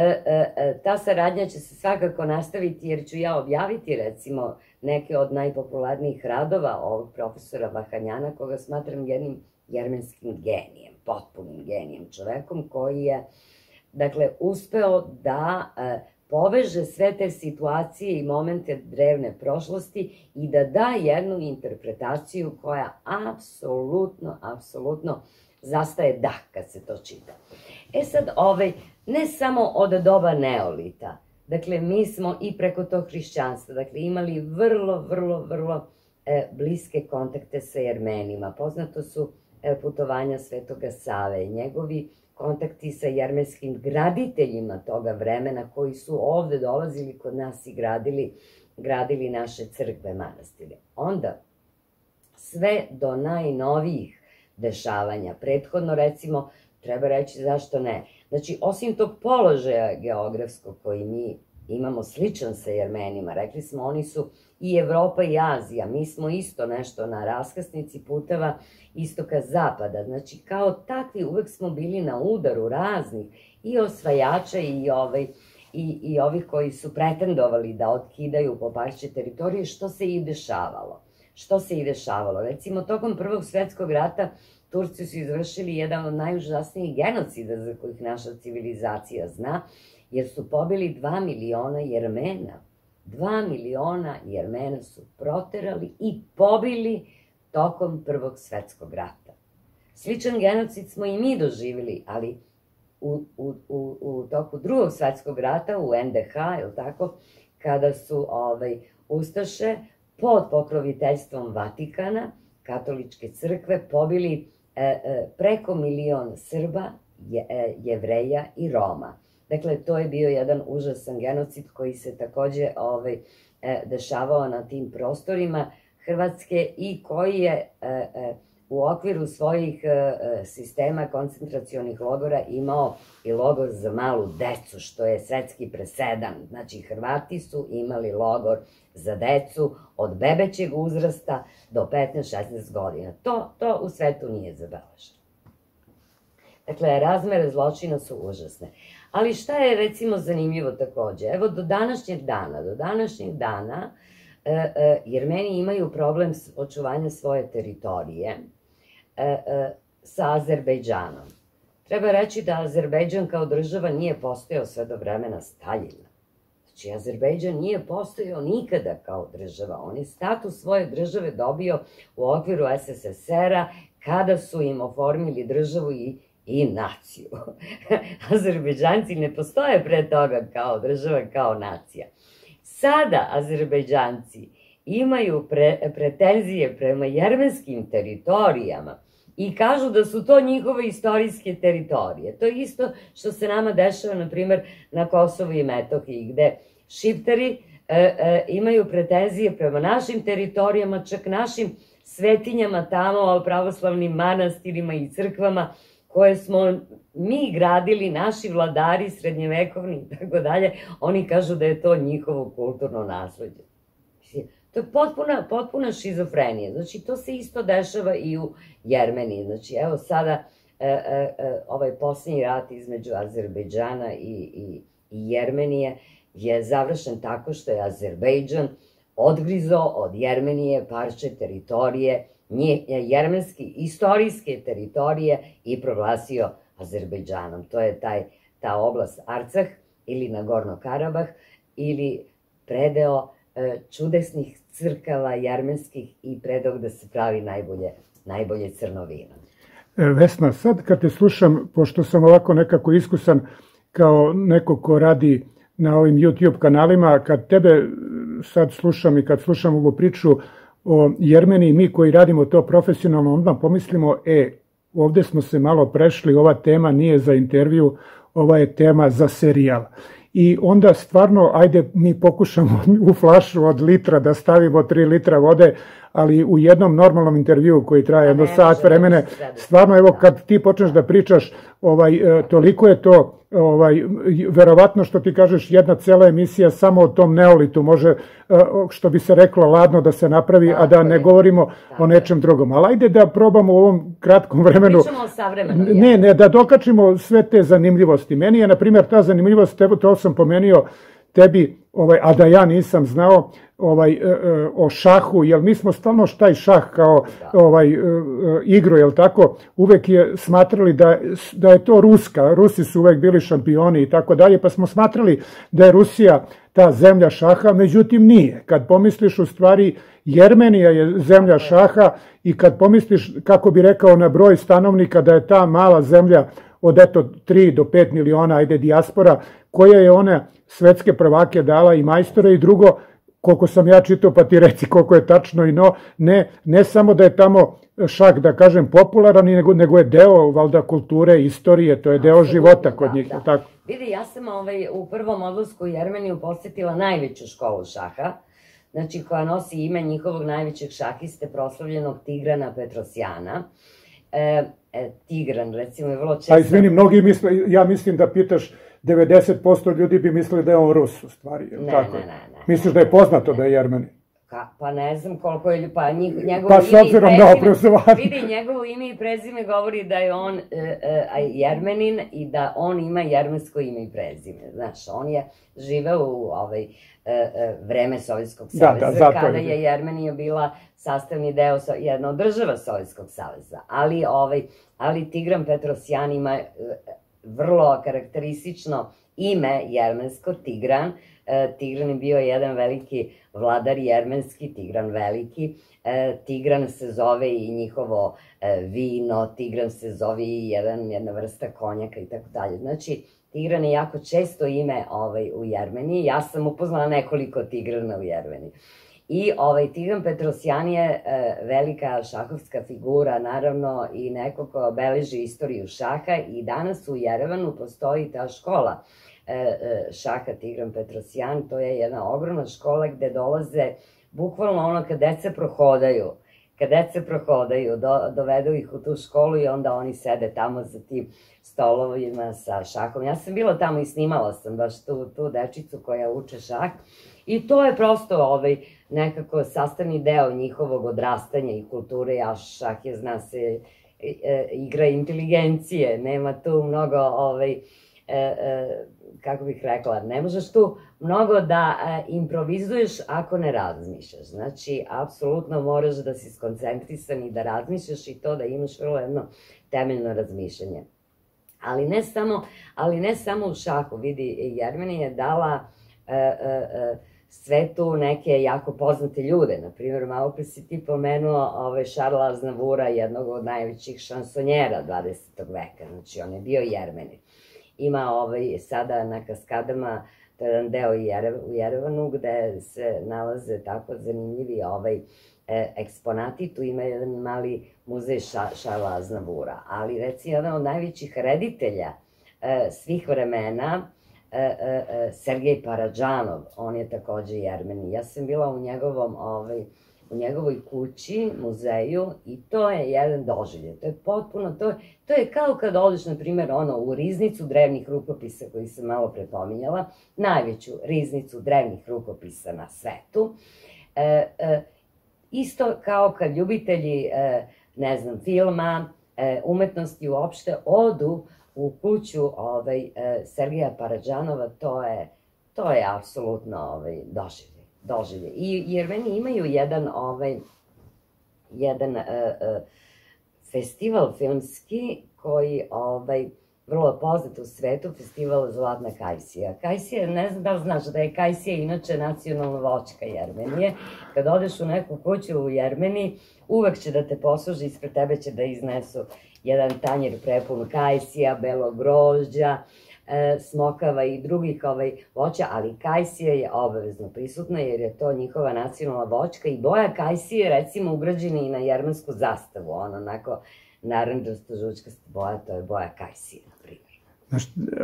[SPEAKER 2] ta saradnja će se svakako nastaviti jer ću ja objaviti recimo neke od najpopularnijih radova ovog profesora Vahanjana, koga smatram jednim jermenskim genijem, potpunim genijem, čovekom koji je, dakle, uspeo da poveže sve te situacije i momente drevne prošlosti i da da jednu interpretaciju koja apsolutno, apsolutno zastaje dah kad se to čita. E sad, ovaj, ne samo od doba neolita, dakle, mi smo i preko tog hrišćanstva, dakle, imali vrlo, vrlo, vrlo e, bliske kontakte sa Jermenima. Poznato su e, putovanja Svetoga Save, njegovi kontakti sa jermenskim graditeljima toga vremena koji su ovde dolazili kod nas i gradili, gradili naše crkve, manastire. Onda, sve do najnovijih dešavanja, prethodno recimo, treba reći zašto ne. Znači, osim tog položaja geografskog koji mi imamo sličan sa Jermenima, rekli smo, oni su i Evropa i Azija, mi smo isto nešto na raskrsnici puteva istoka zapada, znači kao takvi uvek smo bili na udaru raznih i osvajača i, ovaj, i, i ovih koji su pretendovali da otkidaju po pašće teritorije, što se i dešavalo. Što se i dešavalo. Recimo, tokom Prvog svetskog rata Turci su izvršili jedan od najužasnijih genocida za kojih naša civilizacija zna, jer su pobili dva miliona Jermena. Dva miliona Jermena su proterali i pobili tokom Prvog svetskog rata. Sličan genocid smo i mi doživjeli, ali u, u, u, u toku Drugog svetskog rata, u en de ha, je li tako, kada su ovaj, Ustaše pod pokroviteljstvom Vatikana, katoličke crkve, pobili e, e, preko milion Srba, je, e, Jevreja i Roma. Dakle, to je bio jedan užasan genocid koji se takođe ovaj, e, dešavao na tim prostorima Hrvatske i koji je e, e, u okviru svojih e, sistema koncentracionih logora imao i logor za malu decu, što je svetski presedan. Znači, Hrvati su imali logor za decu od bebećeg uzrasta do petnaest šesnaest godina. To, to u svetu nije zabeleženo. Dakle, razmere zločina su užasne. Ali šta je, recimo, zanimljivo takođe? Evo, do današnjeg dana, do današnjeg dana, e, e, Jermeni imaju problem očuvanja svoje teritorije e, e, sa Azerbejdžanom. Treba reći da Azerbejdžan kao država nije postojao sve do vremena Staljina. Znači, Azerbejdžan nije postojao nikada kao država. On je status svoje države dobio u okviru es es es era kada su im oformili državu i i naciju. Azerbejdžanci ne postoje pre toga kao država, kao nacija. Sada Azerbejdžanci imaju pre, pretenzije prema jermenskim teritorijama i kažu da su to njihove istorijske teritorije. To je isto što se nama dešava, na primer, na Kosovu i Metohiji, gde Šiptari e, e, imaju pretenzije prema našim teritorijama, čak našim svetinjama tamo, pravoslavnim manastirima i crkvama, koje smo mi gradili, naši vladari, srednjevekovni i tako dalje, oni kažu da je to njihovo kulturno nasleđe. To je potpuna, potpuna šizofrenija. Znači, to se isto dešava i u Jermeniji. Znači, evo sada, e, e, ovaj posljednji rat između Azerbejdžana i, i, i Jermenije je završen tako što je Azerbejdžan odgrizo od Jermenije parče teritorije, jermenski, istorijske teritorije i proglasio Azerbejdžanom. To je taj, ta oblast Arcah ili Nagorno Karabah ili predeo e, čudesnih crkava jermenskih i predeo da se pravi najbolje, najbolje crno vino.
[SPEAKER 1] Vesna, sad kad te slušam, pošto sam ovako nekako iskusan kao neko ko radi na ovim YouTube kanalima, kad tebe sad slušam i kad slušam ovu priču o Jermeniji, mi koji radimo to profesionalno, onda pomislimo, e, ovde smo se malo prešli, ova tema nije za intervju, ova je tema za serijal. I onda stvarno, ajde, mi pokušamo u flašu od litra da stavimo tri litra vode, ali u jednom normalnom intervju koji traje jedno sat vremena, stvarno, evo, kad ti počneš da pričaš, ovaj, toliko je to, ovaj, verovatno što ti kažeš, jedna cela emisija samo o tom neolitu može, što bi se reklo, ladno da se napravi, a da ne govorimo o nečem drugom. Ali ajde da probamo u ovom kratkom vremenu,
[SPEAKER 2] pričamo o savremenom.
[SPEAKER 1] Ne, ne, da dokačimo sve te zanimljivosti. Meni je, na primjer, ta zanimljivost, to sam pomenio tebi, ovaj, a da ja nisam znao, ovaj, e, e, o šahu, jer mi smo stalno taj šah kao ovaj, e, igru, jel tako, uvek je smatrali da, da je to Ruska, Rusi su uvek bili šampioni i tako dalje, pa smo smatrali da je Rusija ta zemlja šaha, međutim nije. Kad pomisliš, u stvari, Jermenija je zemlja šaha i kad pomisliš, kako bi rekao, na broj stanovnika, da je ta mala zemlja od eto tri do pet miliona, ajde, dijaspora, koja je one svetske prvake dala i majstore, i drugo, koliko sam ja čitao, pa ti reci koliko je tačno i no, ne, ne samo da je tamo šah, da kažem, popularan, nego, nego je deo, valjda, kulture, istorije, to je deo života kod njih.
[SPEAKER 2] Da,
[SPEAKER 1] tako.
[SPEAKER 2] Vidi, ja sam ovaj, u prvom odlasku u Jermeniju posetila najveću školu šaha, znači koja nosi ime njihovog najvećeg šahiste, proslavljenog Tigrana Petrosjana. E, e, Tigran, recimo, je vrlo često...
[SPEAKER 1] A izvini, mnogi misle, ja mislim da pitaš, devedeset posto ljudi bi mislili da je on Rus, u stvari.
[SPEAKER 2] Ne,
[SPEAKER 1] tako.
[SPEAKER 2] ne, ne, ne.
[SPEAKER 1] Misliš da je poznato da je Jermeni?
[SPEAKER 2] Ka, pa ne znam koliko je, pa njih, njegovo
[SPEAKER 1] pa,
[SPEAKER 2] ime i prezime,
[SPEAKER 1] obrazovanje.
[SPEAKER 2] vidi, njegovo ime i prezime govori da je on e, e, Jermenin i da on ima jermensko ime i prezime. Znaš, on je živeo u ovaj, e, e, vreme Sovjetskog saveza, da, da, kada je Jermenija bila sastavni deo, jedna od država Sovjetskog saveza. Ali, ovaj, ali Tigran Petrosjan ima e, vrlo karakteristično ime jermensko, Tigran. Tigran je bio jedan veliki vladar jermenski, Tigran Veliki. Tigran se zove i njihovo vino, Tigran se zove i jedan, jedna vrsta konjaka i tako dalje. Znači, Tigran je jako često ime ovaj, u Jermeniji. Ja sam upoznala nekoliko Tigrana u Jermeniji. I ovaj, Tigran Petrosjan je e, velika šahovska figura, naravno, i neko ko obeleži istoriju šaha, i danas u Jerevanu postoji ta škola e, e, šaha Tigran Petrosjan. To je jedna ogromna škola gde dolaze, bukvalno ono kad deca prohodaju, kad deca prohodaju, do, dovedu ih u tu školu i onda oni sede tamo za tim stolovima sa šahom. Ja sam bila tamo i snimala sam baš tu, tu dečicu koja uče šah. I to je prosto ovaj, nekako sastavni deo njihovog odrastanja i kulture, a šah je, zna se, e, igra inteligencije, nema tu mnogo, ovaj, e, e, kako bih rekla, ne možeš tu mnogo da e, improvizuješ ako ne razmišljaš. Znači, apsolutno moraš da si skoncentrisan i da razmišljaš, i to da imaš vrlo jedno temeljno razmišljanje. Ali ne samo, ali ne samo u šahu, vidi, Jermenija je dala e, e, e, svetu neke jako poznate ljude. Naprimjer, malo pre si ti pomenuo ovaj, Šarla Aznavura, jednog od najvećih šansonjera dvadesetog veka. Znači, on je bio Jermenin. Ima ovaj, sada na Kaskadama, to je jedan deo u Jerevanu, gde se nalaze tako zanimljivi ovaj, e, eksponati. Tu ima jedan mali muzej ša, Šarla Aznavura. Ali, reci, jedan od najvećih reditelja e, svih vremena, E, e, Sergej Paradžanov, on je takođe Jermenin. Ja sam bila u njegovom ovaj, u njegovoj kući, muzeju, i to je jedan doživljaj. To je potpuno, to je, to je kao kad odeš, na primjer, ono, u riznicu drevnih rukopisa koji sam malo pre pominjala, najveću riznicu drevnih rukopisa na svetu. E, e, isto kao kad ljubitelji, e, ne znam, filma, e, umetnosti uopšte odu u kuću ovaj, e, Sergeja Paradžanova, to je, to je apsolutno ovaj, doživljaj. doživlje. I jer meni imaju jedan, ovaj, jedan uh, uh, festival filmski koji ovaj, vrlo poznat u svetu, festival Zlatna Kajsija. Kajsija, ne znam da li znaš da je Kajsija inače nacionalna voćka Jermenije. Kad odeš u neku kuću u Jermeniji, uvek će da te posluži, ispred tebe će da iznesu jedan tanjer prepun kajsija, belog grožđa, smokava i drugih ovaj, voća, ali kajsija je obavezno prisutna jer je to njihova nacionalna voćka i boja kajsije je recimo ugrađena i na jermensku zastavu, ono onako naranđasto žučkasta boja, to je boja kajsije, na primjer.
[SPEAKER 1] Znaš,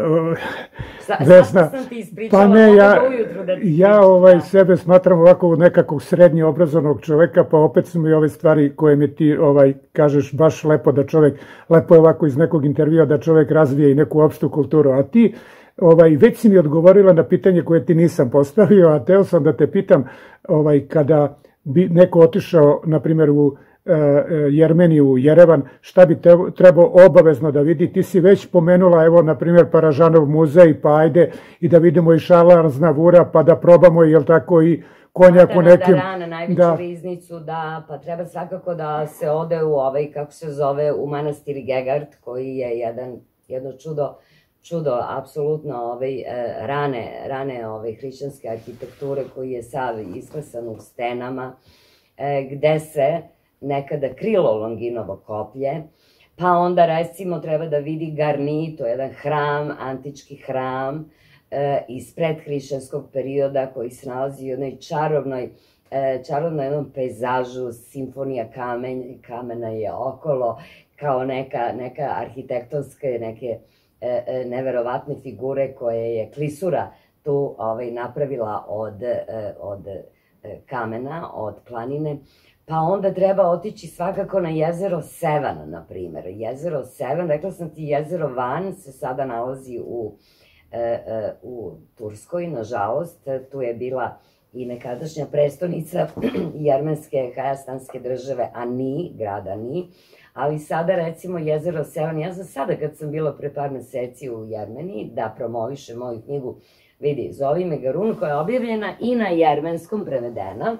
[SPEAKER 2] Vesna, sam ti ispričala,
[SPEAKER 1] pa ne, ja,
[SPEAKER 2] ujutru da ti
[SPEAKER 1] ja ovaj, sebe smatram ovako nekakvog srednje obrazovnog čoveka, pa opet su mi ove stvari koje mi ti ovaj, kažeš baš lepo da čovek, lepo je ovako iz nekog intervjua da čovek razvije i neku opštu kulturu, a ti ovaj, već si mi odgovorila na pitanje koje ti nisam postavio, a teo sam da te pitam ovaj, kada bi neko otišao, na primjer, u Jermeniju, u Jerevan, šta bi trebao obavezno da vidi? Ti si već pomenula, evo, na primjer, Paražanov muzej, pa ajde i da vidimo i Šarla Aznavura, pa da probamo, jel tako, i konjak u nekim...
[SPEAKER 2] Da, rana, najveću riznicu, da, pa treba svakako da se ode u ovaj, kako se zove, u manastir Gegart, koji je jedan, jedno čudo, čudo, apsolutno, ovaj, rane, rane ovaj, hrišćanske arhitekture, koji je sav isklesan u stenama, gde se nekada krilo Longinovo koplje, pa onda recimo treba da vidi Garni, to je jedan hram, antički hram e, iz predhrišćanskog perioda koji se nalazi u jednoj čarovnoj, e, čarovnoj jednom pejzažu, simfonija kamen, kamena je okolo, kao neka, neka arhitektonske, neke e, e, neverovatne figure koje je Klisura tu ovaj, napravila od, e, od e, kamena, od planine. Pa onda treba otići svakako na jezero Sevan, na primjer. Jezero Sevan, rekla sam ti, jezero Van se sada nalazi u, e, e, u Turskoj, nažalost. Tu je bila i nekadašnja prestonica jermenske hajastanske države Ani, grad Ani. Ali sada, recimo, jezero Sevan, ja za sada kad sam bila pre par meseci u Jermeniji, da promovišem moju knjigu, vidi, Zovi me Garun, koja je objavljena i na jermenskom, prevedena.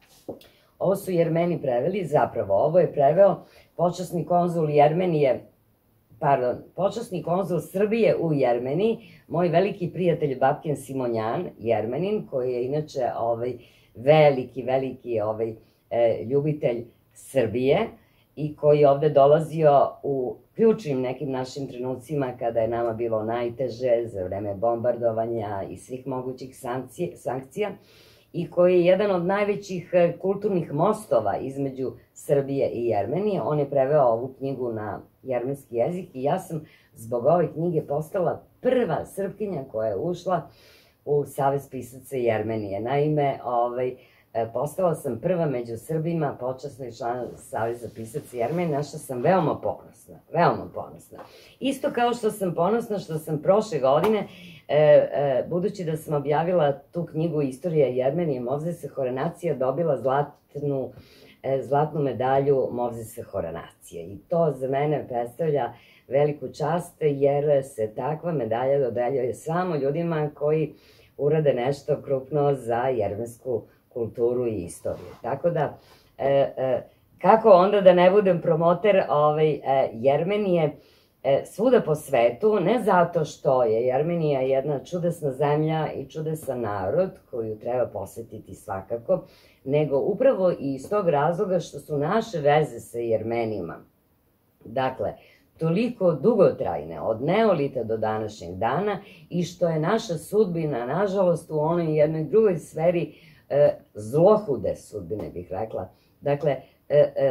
[SPEAKER 2] Ovo su Jermeni preveli, zapravo ovo je preveo počasni konzul Jermenije, pardon, počasni konzul Srbije u Jermeniji, moj veliki prijatelj Baptjen Simonjan, Jermenin, koji je inače ovaj, veliki, veliki ovaj, e, ljubitelj Srbije i koji je ovde dolazio u ključnim nekim našim trenucima kada je nama bilo najteže za vreme bombardovanja i svih mogućih sankcija, i koji je jedan od najvećih kulturnih mostova između Srbije i Jermenije. On je preveo ovu knjigu na jermenski jezik i ja sam zbog ove knjige postala prva Srpkinja koja je ušla u Savez pisaca Jermenije. Naime, ovaj, postala sam prva među Srbima, počasni član Saveza pisaca Jermenije, na što sam veoma ponosna, veoma ponosna. Isto kao što sam ponosna što sam prošle godine, E, e, budući da sam objavila tu knjigu Istorija Jermenije Movzesa Horanacija, dobila zlatnu, e, zlatnu medalju Movzesa Horanacije. I to za mene predstavlja veliku čast, jer se takva medalja dodeljuje samo ljudima koji urade nešto krupno za jermensku kulturu i istoriju. Tako da, e, e, kako onda da ne budem promoter ovaj, e, Jermenije, svuda po svetu, ne zato što je Jermenija jedna čudesna zemlja i čudesan narod koju treba posetiti svakako, nego upravo i iz tog razloga što su naše veze sa Jermenima, dakle, toliko dugotrajne, od neolita do današnjeg dana, i što je naša sudbina, nažalost, u onoj jednoj drugoj sferi e, zlohude sudbine, bih rekla. Dakle, e, e,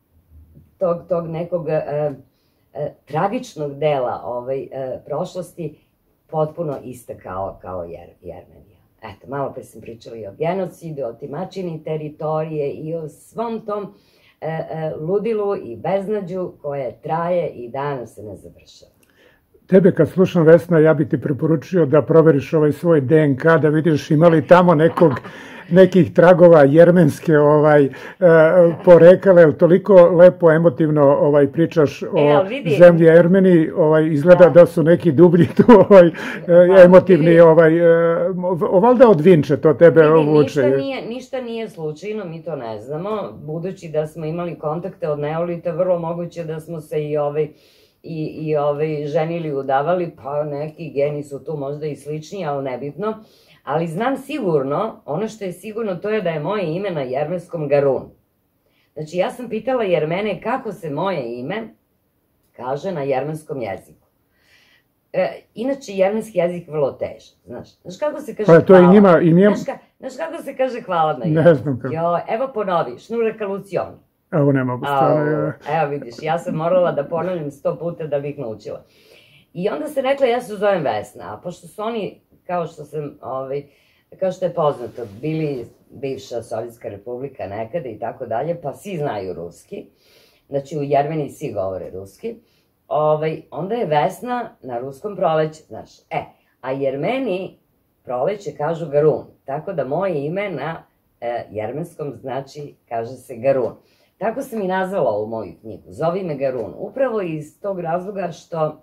[SPEAKER 2] tog, tog nekog... E, tragičnog dela ovaj, prošlosti potpuno ista kao, kao Jer, Jermenija. Eto, malo pre sam pričala i o genocidu, o timačini teritorije i o svom tom e, e, ludilu i beznađu koje traje i danas se ne završava.
[SPEAKER 1] Tebe kad slušam, Vesna, ja bi ti preporučio da proveriš ovaj svoj D N K, da vidiš ima li tamo nekog, nekih tragova jermenske ovaj, e, porekala, jer toliko lepo emotivno ovaj, pričaš o
[SPEAKER 2] e, vidi,
[SPEAKER 1] zemlji Jermeni, ovaj, izgleda da. da su neki dublji tu ovaj, e, emotivni, ovaj, e, valjda od Vinče to tebe
[SPEAKER 2] vidi,
[SPEAKER 1] vuče.
[SPEAKER 2] Ništa nije, ništa nije slučajno, mi to ne znamo, budući da smo imali kontakte od neolita, vrlo moguće da smo se i ovaj, i, i ovaj, ženili, udavali, pa neki geni su tu možda i slični, ali nebitno. Ali znam sigurno, ono što je sigurno, to je da je moje ime na jermenskom Garun. Znači, ja sam pitala Jermene kako se moje ime kaže na jermenskom jeziku. E, inače, jermenski jezik je vrlo težak, znaš. Znaš kako se kaže
[SPEAKER 1] pa, to
[SPEAKER 2] hvala?
[SPEAKER 1] I njima, i njima...
[SPEAKER 2] Znaš, ka, znaš kako se kaže hvala na
[SPEAKER 1] jeziku? Ne znam kako.
[SPEAKER 2] Jo, evo ponovi, šnure kalucion.
[SPEAKER 1] Evo ne mogu stvarno.
[SPEAKER 2] Evo vidiš, ja sam morala da ponavljam sto puta da bih naučila. I onda se rekla, ja se zovem Vesna, a pošto su oni, kao što sam, ovaj, kao što je poznato, bili bivša Sovjetska republika nekada i tako dalje, pa svi znaju ruski, znači u Jermeniji svi govore ruski, ovaj, onda je Vesna na ruskom proleće, znaš, e, a Jermeni proleće kažu Garun, tako da moje ime na e, jermenskom znači, kaže se Garun. Tako sam i nazvala ovu moju knjigu, Zovi me Garun, upravo iz tog razloga što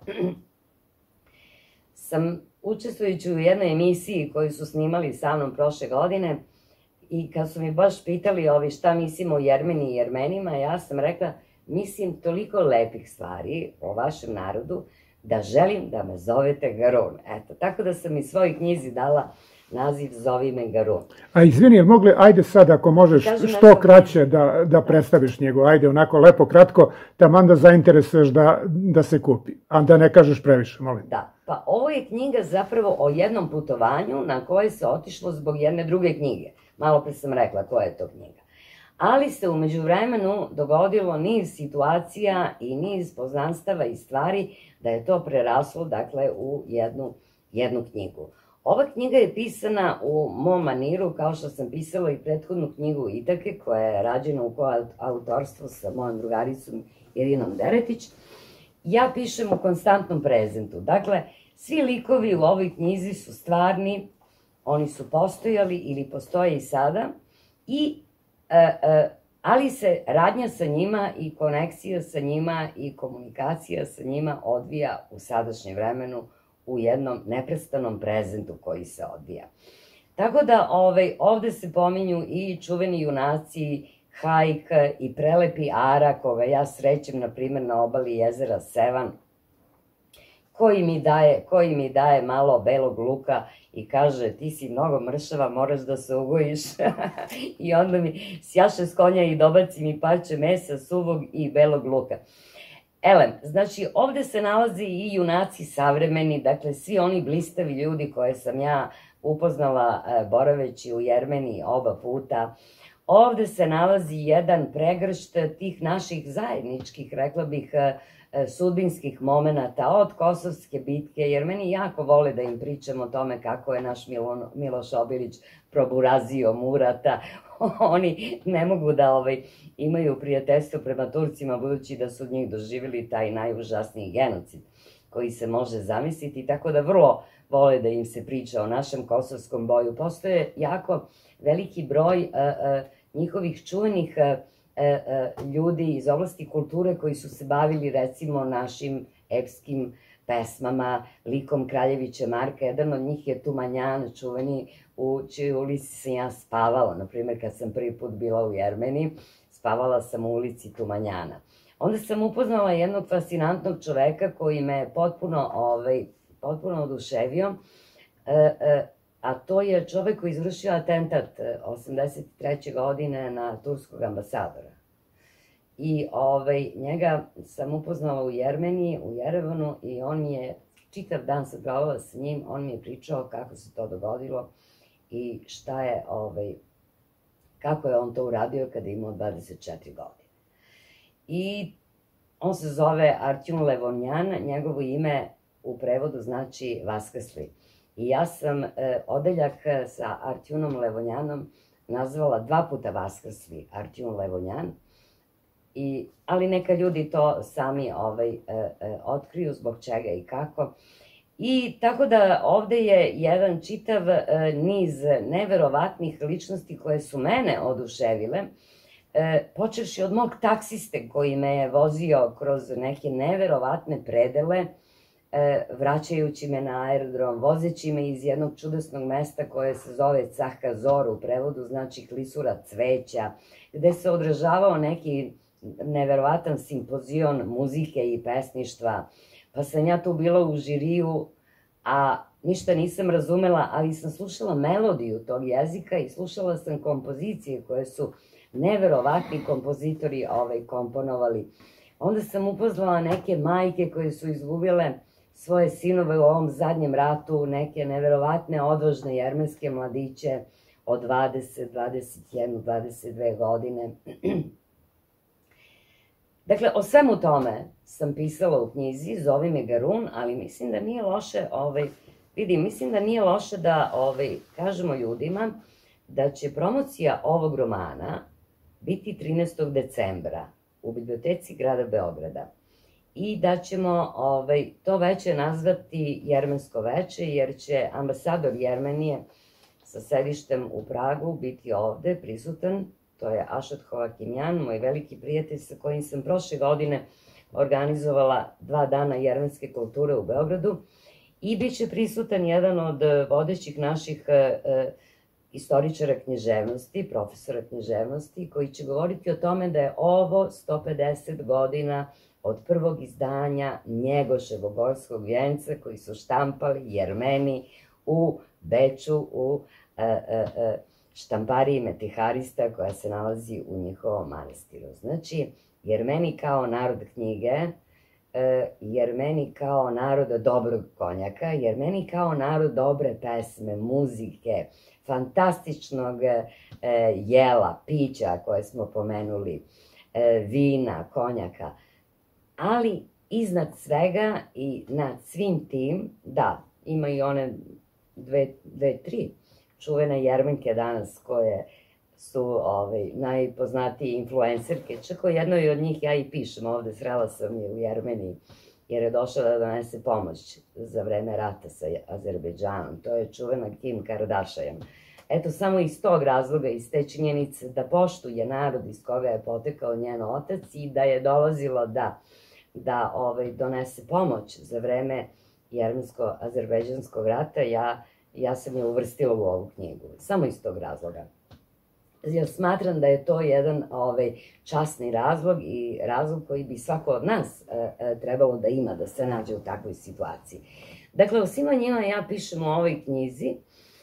[SPEAKER 2] sam učestvujući u jednoj emisiji koju su snimali sa mnom prošle godine i kad su mi baš pitali ovi šta mislimo o Jermeniji i Jermenima, ja sam rekla, mislim toliko lepih stvari o vašem narodu da želim da me zovete Garun. Eto, tako da sam i svojoj knjizi dala naziv Zovi me Garun.
[SPEAKER 1] A izvini, jel mogli, ajde sad ako možeš
[SPEAKER 2] Kažu
[SPEAKER 1] što
[SPEAKER 2] nešto...
[SPEAKER 1] kraće da, da predstaviš njegu, ajde onako lepo kratko, taman da zainteresuješ da, da se kupi, a da ne kažeš previše, molim.
[SPEAKER 2] Da, pa ovo je knjiga zapravo o jednom putovanju na koje se otišlo zbog jedne druge knjige. Malo pre sam rekla koja je to knjiga. Ali se u međuvremenu dogodilo niz situacija i niz poznanstava i stvari da je to preraslo, dakle, u jednu, jednu knjigu. Ova knjiga je pisana u mom maniru, kao što sam pisala i prethodnu knjigu Itake, koja je rađena u koautorstvu sa mojom drugaricom Irinom Deretić. Ja pišem u konstantnom prezentu. Dakle, svi likovi u ovoj knjizi su stvarni, oni su postojali ili postoje i sada, i, e, e, ali se radnja sa njima i konekcija sa njima i komunikacija sa njima odvija u sadašnjem vremenu, u jednom neprestanom prezentu koji se odvija. Tako da ovaj, ovde se pominju i čuveni junaci, Hajk i prelepi Ara, koga ja srećem, na primjer, na obali jezera Sevan, koji mi daje, koji mi daje malo belog luka i kaže, ti si mnogo mršava, moraš da se ugojiš. I onda mi sjaše s konja i dobaci mi parče mesa, suvog i belog luka. Elem, znači ovde se nalazi i junaci savremeni, dakle svi oni blistavi ljudi koje sam ja upoznala boraveći u Jermeniji oba puta. Ovde se nalazi jedan pregršt tih naših zajedničkih, rekla bih, sudbinskih momenata od Kosovske bitke, jer meni jako vole da im pričam o tome kako je naš Milo, Miloš Obilić proburazio Murata. Oni ne mogu da ovaj, imaju prijateljstvo prema Turcima, budući da su od njih doživjeli taj najužasniji genocid koji se može zamisliti, tako da vrlo vole da im se priča o našem kosovskom boju. Postoje jako veliki broj uh, uh, njihovih čuvenih uh, ljudi iz oblasti kulture koji su se bavili recimo našim epskim pesmama, likom Kraljevića Marka. Jedan od njih je Tumanjan, čuveni, u čijoj ulici sam ja spavala. Naprimjer, kad sam prvi put bila u Jermeniji, spavala sam u ulici Tumanjana. Onda sam upoznala jednog fascinantnog čoveka koji me potpuno, ovaj, potpuno oduševio, a to je čovek koji izvršio atentat osamdeset treće godine na turskog ambasadora. I ovaj, njega sam upoznala u Jermeniji, u Jerevanu, i on mi je, čitav dan sam provala sa njim, on mi je pričao kako se to dogodilo i šta je, ovaj, kako je on to uradio kada je imao dvadeset četiri godine. I on se zove Artjun Levonjan, njegovo ime u prevodu znači vaskrsli. I ja sam odeljak sa Artjunom Levonjanom nazvala dva puta Vaskrsli Artjun Levonjan, I, ali neka ljudi to sami ovaj, e, e, otkriju zbog čega i kako. I tako da ovde je jedan čitav e, niz neverovatnih ličnosti koje su mene oduševile, e, počevši od mog taksiste koji me je vozio kroz neke neverovatne predele, e, vraćajući me na aerodrom, vozeći me iz jednog čudesnog mesta koje se zove Cahka Zor, u prevodu znači klisura cveća, gde se održavao neki neverovatan simpozion muzike i pesništva, pa sam ja tu bila u žiriju, a ništa nisam razumela, ali sam slušala melodiju tog jezika i slušala sam kompozicije koje su neverovatni kompozitori ovaj, komponovali. Onda sam upoznala neke majke koje su izgubile svoje sinove u ovom zadnjem ratu, neke neverovatne odvažne jermenske mladiće od dvadeset, dvadeset jedan, dvadeset dve godine. Dakle, o svemu tome sam pisala u knjizi, Zovi me Garun, ali mislim da nije loše, ovaj, vidi, mislim da nije loše da ovaj, kažemo ljudima da će promocija ovog romana biti trinaestog decembra u biblioteci grada Beograda i da ćemo ovaj, to veče nazvati Jermensko veče, jer će ambasador Jermenije sa sedištem u Pragu biti ovde prisutan. To je Ašat Hovakimjan, moj veliki prijatelj sa kojim sam prošle godine organizovala dva dana jermenske kulture u Beogradu i bit će prisutan jedan od vodećih naših e, e, istoričara književnosti, profesora književnosti, koji će govoriti o tome da je ovo sto pedeset godina od prvog izdanja Njegoševog gorskog vjenca koji su štampali Jermeni u Beču, u e, e, e, štampariji Metiharista koja se nalazi u njihovom manastiru. Znači, Jermeni kao narod knjige, Jermeni kao narod dobrog konjaka, Jermeni kao narod dobre pesme, muzike, fantastičnog jela, pića koje smo pomenuli, vina, konjaka, ali iznad svega i nad svim tim, da, ima i one dve, dve, tri čuvene Jermenke danas koje su ovaj, najpoznatiji influencerke, čak o jednoj od njih ja i pišem ovde, srela sam je u Jermeniji, jer je došla da donese pomoć za vreme rata sa Azerbejdžanom, to je čuvena Kim Kardashian. Eto, samo iz tog razloga, iz te činjenice da poštuje narod iz koga je potekao njen otac i da je dolazilo da, da ovaj, donese pomoć za vreme Jermensko-azerbejdžanskog rata, ja Ja sam je uvrstila u ovu knjigu, samo iz tog razloga. Jer smatram da je to jedan ovaj, časni razlog i razlog koji bi svako od nas e, e, trebalo da ima, da se nađe u takvoj situaciji. Dakle, o svima njima ja pišem u ovoj knjizi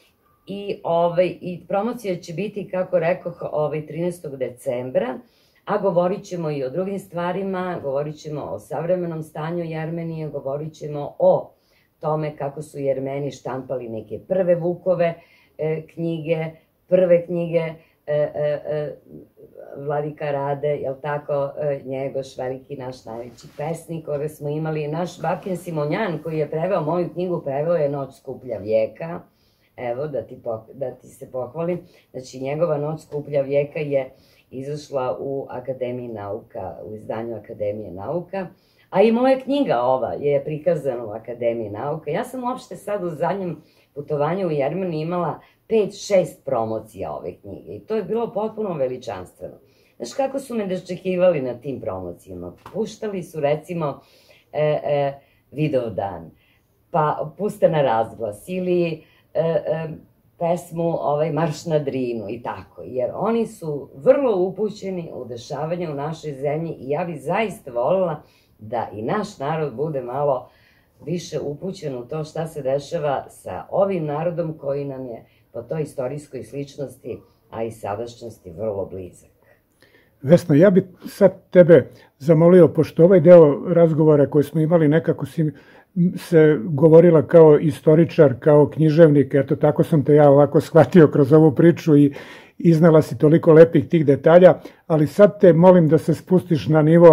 [SPEAKER 2] i, ovaj, i promocija će biti, kako rekoh, ovaj, trinaestog decembra, a govorit ćemo i o drugim stvarima, govorit ćemo o savremenom stanju Jermenije, govorit ćemo o tome kako su Jermeni štampali neke prve Vukove e, knjige, prve knjige e, e, e, Vladika Rade, jel tako, e, Njegoš, veliki naš najveći pesnik, koga smo imali, naš Baken Simonjan koji je preveo moju knjigu, preveo je Noć skuplja vijeka, evo da ti, da ti se pohvalim, znači njegova Noć skuplja vijeka je izašla u Akademiji nauka, u izdanju Akademije nauka, a i moja knjiga ova je prikazana u Akademiji nauka. Ja sam uopšte sad u zadnjem putovanju u Jermeniji imala pet šest promocija ove knjige i to je bilo potpuno veličanstveno. Znaš kako su me dočekivali na tim promocijama? Puštali su recimo e, e, Vidovdan, pa Puste na razglas ili e, e, pesmu ovaj, Marš na Drinu i tako, jer oni su vrlo upućeni u dešavanje u našoj zemlji i ja bih zaista voljela da i naš narod bude malo više upućen u to šta se dešava sa ovim narodom koji nam je po toj istorijskoj sličnosti, a i sadašnjosti vrlo blizak.
[SPEAKER 1] Vesna, ja bih sad tebe zamolio, pošto ovaj deo razgovora koji smo imali nekako si se govorila kao istoričar, kao književnik, eto tako sam te ja ovako shvatio kroz ovu priču i iznala si toliko lepih tih detalja, ali sad te molim da se spustiš na nivo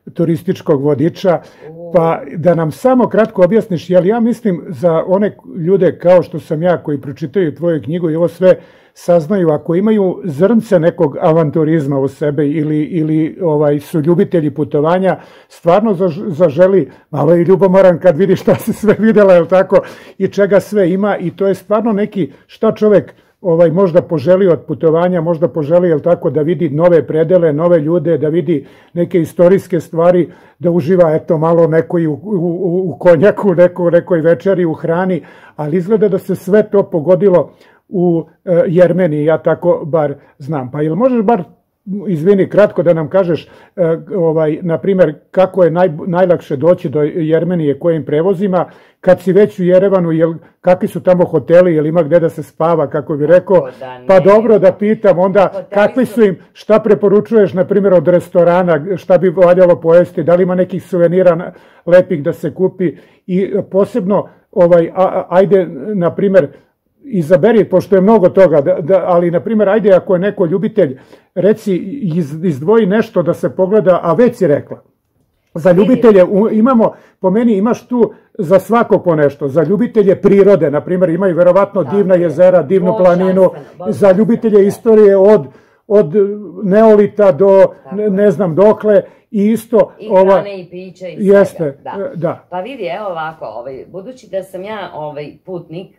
[SPEAKER 1] turističkog vodiča, pa da nam samo kratko objasniš, jer ja mislim za one ljude kao što sam ja koji pročitaju tvoju knjigu i ovo sve saznaju, ako imaju zrnce nekog avanturizma u sebe ili, ili ovaj, su ljubitelji putovanja, stvarno zaželi, malo i ljubomoran kad vidi šta si sve videla, je li tako, i čega sve ima, i to je stvarno neki, šta čovek ovaj, možda poželi od putovanja, možda poželi, je li tako, da vidi nove predele, nove ljude, da vidi neke istorijske stvari, da uživa, eto, malo nekoj u, u, u konjaku, neko, nekoj večeri, u hrani, ali izgleda da se sve to pogodilo u e, Jermeniji, ja tako bar znam. Pa ili možeš bar, izvini, kratko da nam kažeš, e, ovaj, na primjer, kako je naj, najlakše doći do Jermenije, kojim prevozima, kad si već u Jerevanu, jel, kakvi su tamo hoteli, jel ima gde da se spava, kako bi rekao, pa dobro da pitam, onda kakvi su im, šta preporučuješ, na primjer, od restorana, šta bi valjalo pojesti, da li ima nekih suvenira lepih da se kupi, i posebno, ovaj, a, ajde, na primjer, izaberi, pošto je mnogo toga, da, da, ali na primjer, ajde ako je neko ljubitelj, reci, iz, izdvoji nešto da se pogleda, a već si rekla. Za ljubitelje imamo, po meni imaš tu za svako po nešto, za ljubitelje prirode, na primjer, imaju verovatno divna jezera, divnu planinu, za ljubitelje istorije od, od neolita do ne znam dokle, i isto...
[SPEAKER 2] I hrane i piće i svega.
[SPEAKER 1] Jeste, da.
[SPEAKER 2] Pa vidi, evo ovako, ovaj, budući da sam ja ovaj, putnik,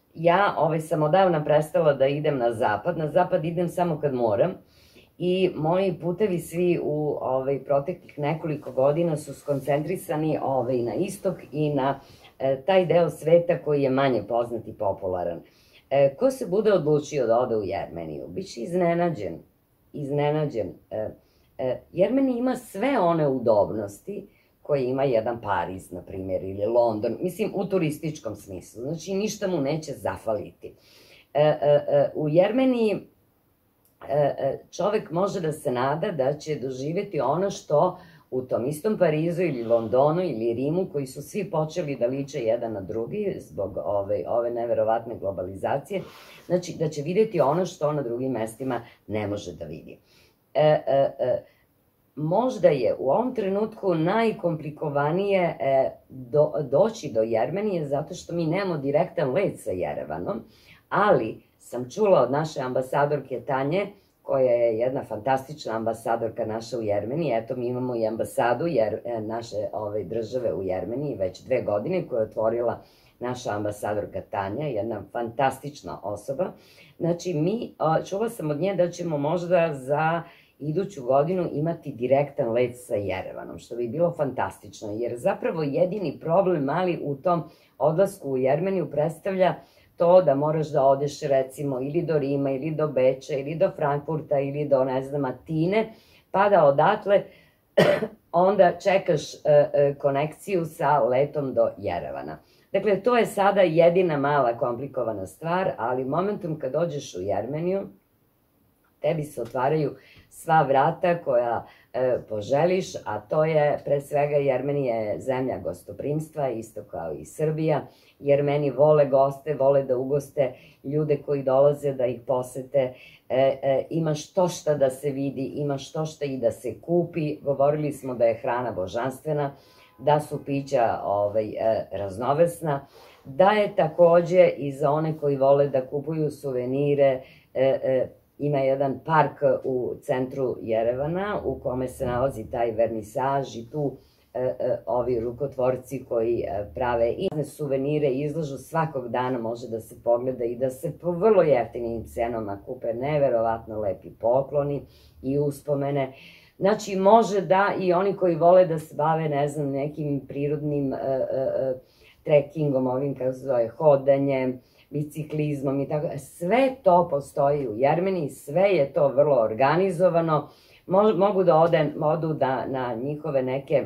[SPEAKER 2] ja ovaj, sam odavno prestala da idem na zapad, na zapad idem samo kad moram, i moji putevi svi u ovaj, proteklih nekoliko godina su skoncentrisani ovaj, na istok i na e, taj deo sveta koji je manje poznat i popularan. E, ko se bude odlučio da ode u Jermeniju, biće iznenađen, iznenađen. E, e, Jermenija ima sve one udobnosti koje ima jedan Pariz, na primjer, ili London, mislim, u turističkom smislu, znači ništa mu neće zafaliti. E, e, e, u Jermeniji čovek može da se nada da će doživjeti ono što u tom istom Parizu ili Londonu ili Rimu, koji su svi počeli da liče jedan na drugi zbog ove, ove neverovatne globalizacije, znači da će vidjeti ono što na drugim mestima ne može da vidi. E, e, e, možda je u ovom trenutku najkomplikovanije e, do, doći do Jermenije, zato što mi nemamo direktan let sa Jerevanom, ali sam čula od naše ambasadorke Tanje, koja je jedna fantastična ambasadorka naša u Jermeniji. Eto, mi imamo i ambasadu jer, naše ove, države u Jermeniji već dve godine, koja je otvorila naša ambasadorka Tanja, jedna fantastična osoba. Znači, mi, čula sam od nje da ćemo možda za iduću godinu imati direktan let sa Jerevanom, što bi bilo fantastično, jer zapravo jedini problem mali u tom odlasku u Jermeniju predstavlja to da moraš da odeš recimo ili do Rima, ili do Beča, ili do Frankfurta, ili do, ne znam, Atine, pa da odatle onda čekaš konekciju sa letom do Jerevana. Dakle, to je sada jedina mala komplikovana stvar, ali momentum kad dođeš u Jermeniju, tebi se otvaraju sva vrata koja e, poželiš, a to je, pre svega, Jermenija je zemlja gostoprimstva, isto kao i Srbija. Jermeni vole goste, vole da ugoste ljude koji dolaze da ih posete. E, e, ima što šta da se vidi, ima što šta i da se kupi. Govorili smo da je hrana božanstvena, da su pića ovaj, e, raznovrsna, da je takođe i za one koji vole da kupuju suvenire, e, e, ima jedan park u centru Jerevana u kome se nalazi taj vernisaž i tu e, e, ovi rukotvorci koji e, prave i suvenire izlažu svakog dana, može da se pogleda i da se po vrlo jeftinim cenama kupe neverovatno lepi pokloni i uspomene. Znači, može da i oni koji vole da se bave, ne znam, nekim prirodnim e, e, trekingom, ovim kako se zove, hodanjem, biciklizmom i tako, sve to postoji u Jermeniji, sve je to vrlo organizovano, mogu da ode, odu da, na njihove neke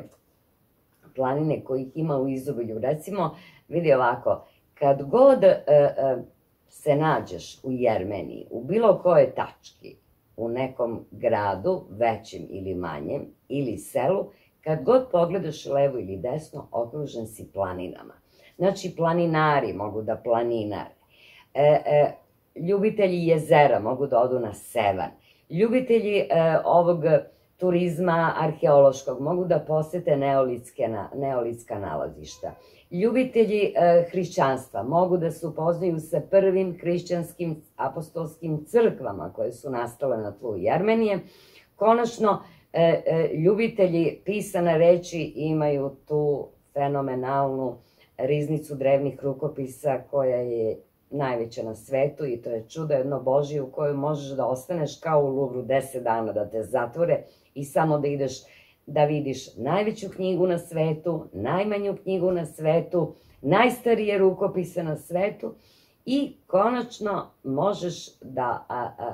[SPEAKER 2] planine kojih ima u izobilju. Recimo, vidi ovako, kad god e, e, se nađeš u Jermeniji, u bilo kojoj tački, u nekom gradu, većem ili manjem, ili selu, kad god pogledaš levo ili desno, okružen si planinama. Znači, planinari mogu da planinare. E, e, ljubitelji jezera mogu da odu na Sevan. Ljubitelji e, ovog turizma arheološkog, mogu da posete neolitska nalazišta. Ljubitelji hrišćanstva mogu da se upoznaju sa prvim hrišćanskim apostolskim crkvama koje su nastale na tlu Jermenije. Konačno, ljubitelji pisane reči imaju tu fenomenalnu riznicu drevnih rukopisa koja je najveća na svetu i to je čudo jedno Božje u kojoj možeš da ostaneš kao u Luvru deset dana, da te zatvore i samo da ideš da vidiš najveću knjigu na svetu, najmanju knjigu na svetu, najstarije rukopise na svetu i konačno možeš da,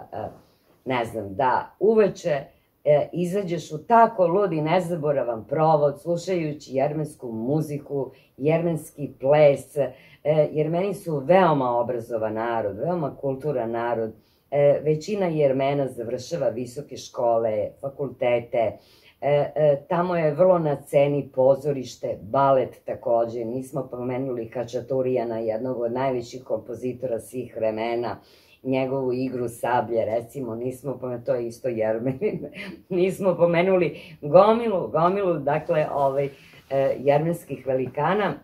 [SPEAKER 2] ne znam, da uveče izađeš u tako lud i nezaboravan provod, slušajući jermensku muziku, jermenski ples. Jermeni su veoma obrazovan narod, veoma kulturan narod. Većina Jermena završava visoke škole, fakultete. Tamo je vrlo na ceni pozorište, balet takođe. Nismo pomenuli Hačaturijana, jednog od najvećih kompozitora svih vremena, njegovu igru sablje, recimo, nismo pomenuli, to je isto Jermenin, nismo pomenuli gomilu, gomilu, dakle, jermenskih velikana,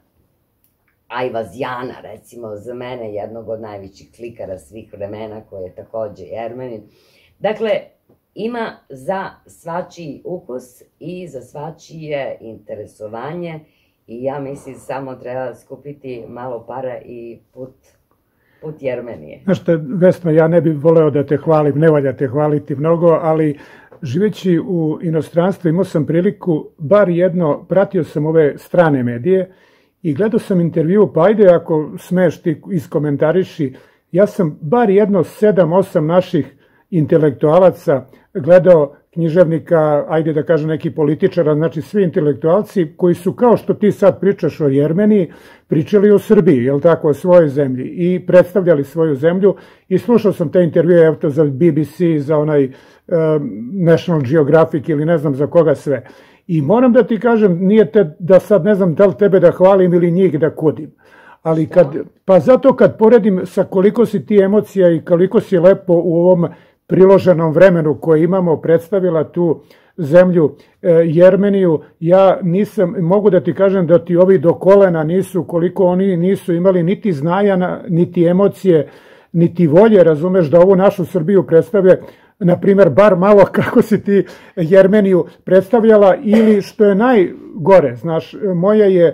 [SPEAKER 2] Ajvazijana, recimo, za mene jednog od najvećih slikara svih vremena, koji je takođe Jermenin. Dakle, ima za svačiji ukus i za svačije interesovanje i ja mislim samo treba skupiti malo para i put put Jermenije.
[SPEAKER 1] Znaš šta, Vesna, ja ne bih voleo da te hvalim, ne valja te hvaliti mnogo, ali živeći u inostranstvu imao sam priliku, bar jedno, pratio sam ove strane medije i gledao sam intervju, pa ajde ako smeš ti iskomentariši, ja sam bar jedno sedam, osam naših intelektualaca gledao, književnika, ajde da kažem neki političara, znači svi intelektualci koji su, kao što ti sad pričaš o Jermeniji, pričali o Srbiji, jel tako, o svojoj zemlji i predstavljali svoju zemlju i slušao sam te intervjue, evo to za B B C, za onaj National Geographic ili ne znam za koga sve. I moram da ti kažem, nije te da sad ne znam da li tebe da hvalim ili njih da kudim. Ali kad, pa zato kad poredim sa koliko si ti emocija i koliko si lepo u ovom priloženom vremenu koje imamo predstavila tu zemlju Jermeniju, ja nisam, mogu da ti kažem da ti ovi do kolena nisu, koliko oni nisu imali niti znanja, niti emocije, niti volje, razumeš, da ovu našu Srbiju predstave, na primjer, bar malo kako si ti Jermeniju predstavljala, ili što je najgore, znaš, moja je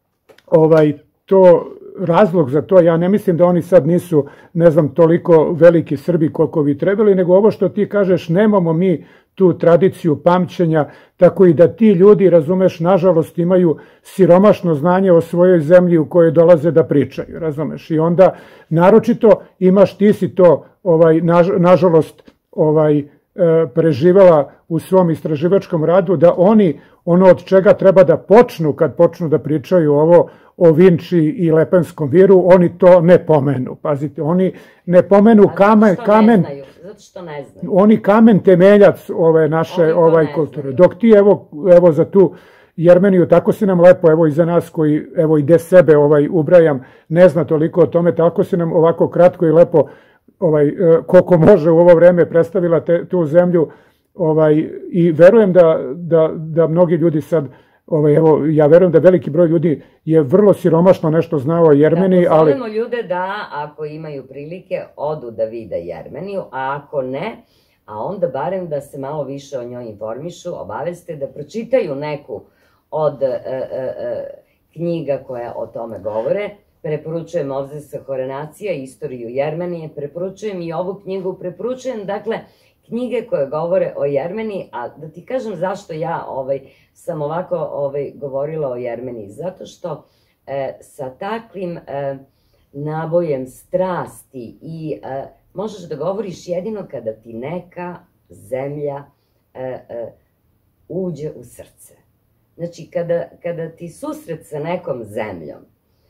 [SPEAKER 1] ovaj to razlog za to, ja ne mislim da oni sad nisu, ne znam, toliko veliki Srbi koliko bi trebali, nego ovo što ti kažeš, nemamo mi tu tradiciju pamćenja, tako i da ti ljudi, razumeš, nažalost imaju siromašno znanje o svojoj zemlji u kojoj dolaze da pričaju, razumeš, i onda naročito imaš, ti si to, ovaj, nažalost, ovaj, preživela u svom istraživačkom radu, da oni, ono od čega treba da počnu kad počnu da pričaju ovo o Vinči i Lepenskom viru, oni to ne pomenu. Pazite, oni ne pomenu kamen, kamen,
[SPEAKER 2] zato što ne znaju.
[SPEAKER 1] Oni kamen temeljac ove naše ovaj kulture. Dok ti evo, evo za tu Jermeniju, tako si nam lepo, evo i za nas koji, evo i de sebe ovaj ubrajam, ne zna toliko o tome, tako si nam ovako kratko i lepo ovaj, koliko može u ovo vreme predstavila te, tu zemlju, ovaj, i verujem da, da, da mnogi ljudi sad, ovaj, evo, ja verujem da veliki broj ljudi je vrlo siromašno nešto znao o Jermeniji,
[SPEAKER 2] da,
[SPEAKER 1] ali...
[SPEAKER 2] Pozvolimo ljude da, ako imaju prilike, odu da vide Jermeniju, a ako ne, a onda barem da se malo više o njoj informišu, obaveste da pročitaju neku od e, e, e, knjiga koja o tome govore. Preporučujem Mozesa Horenacija, Istoriju Jermenije, preporučujem i ovu knjigu, preporučujem, dakle, knjige koje govore o Jermeniji, a da ti kažem zašto ja ovaj, sam ovako ovaj, govorila o Jermeniji, zato što e, sa takvim e, nabojem strasti i e, možeš da govoriš jedino kada ti neka zemlja e, e, uđe u srce. Znači, kada, kada ti susret sa nekom zemljom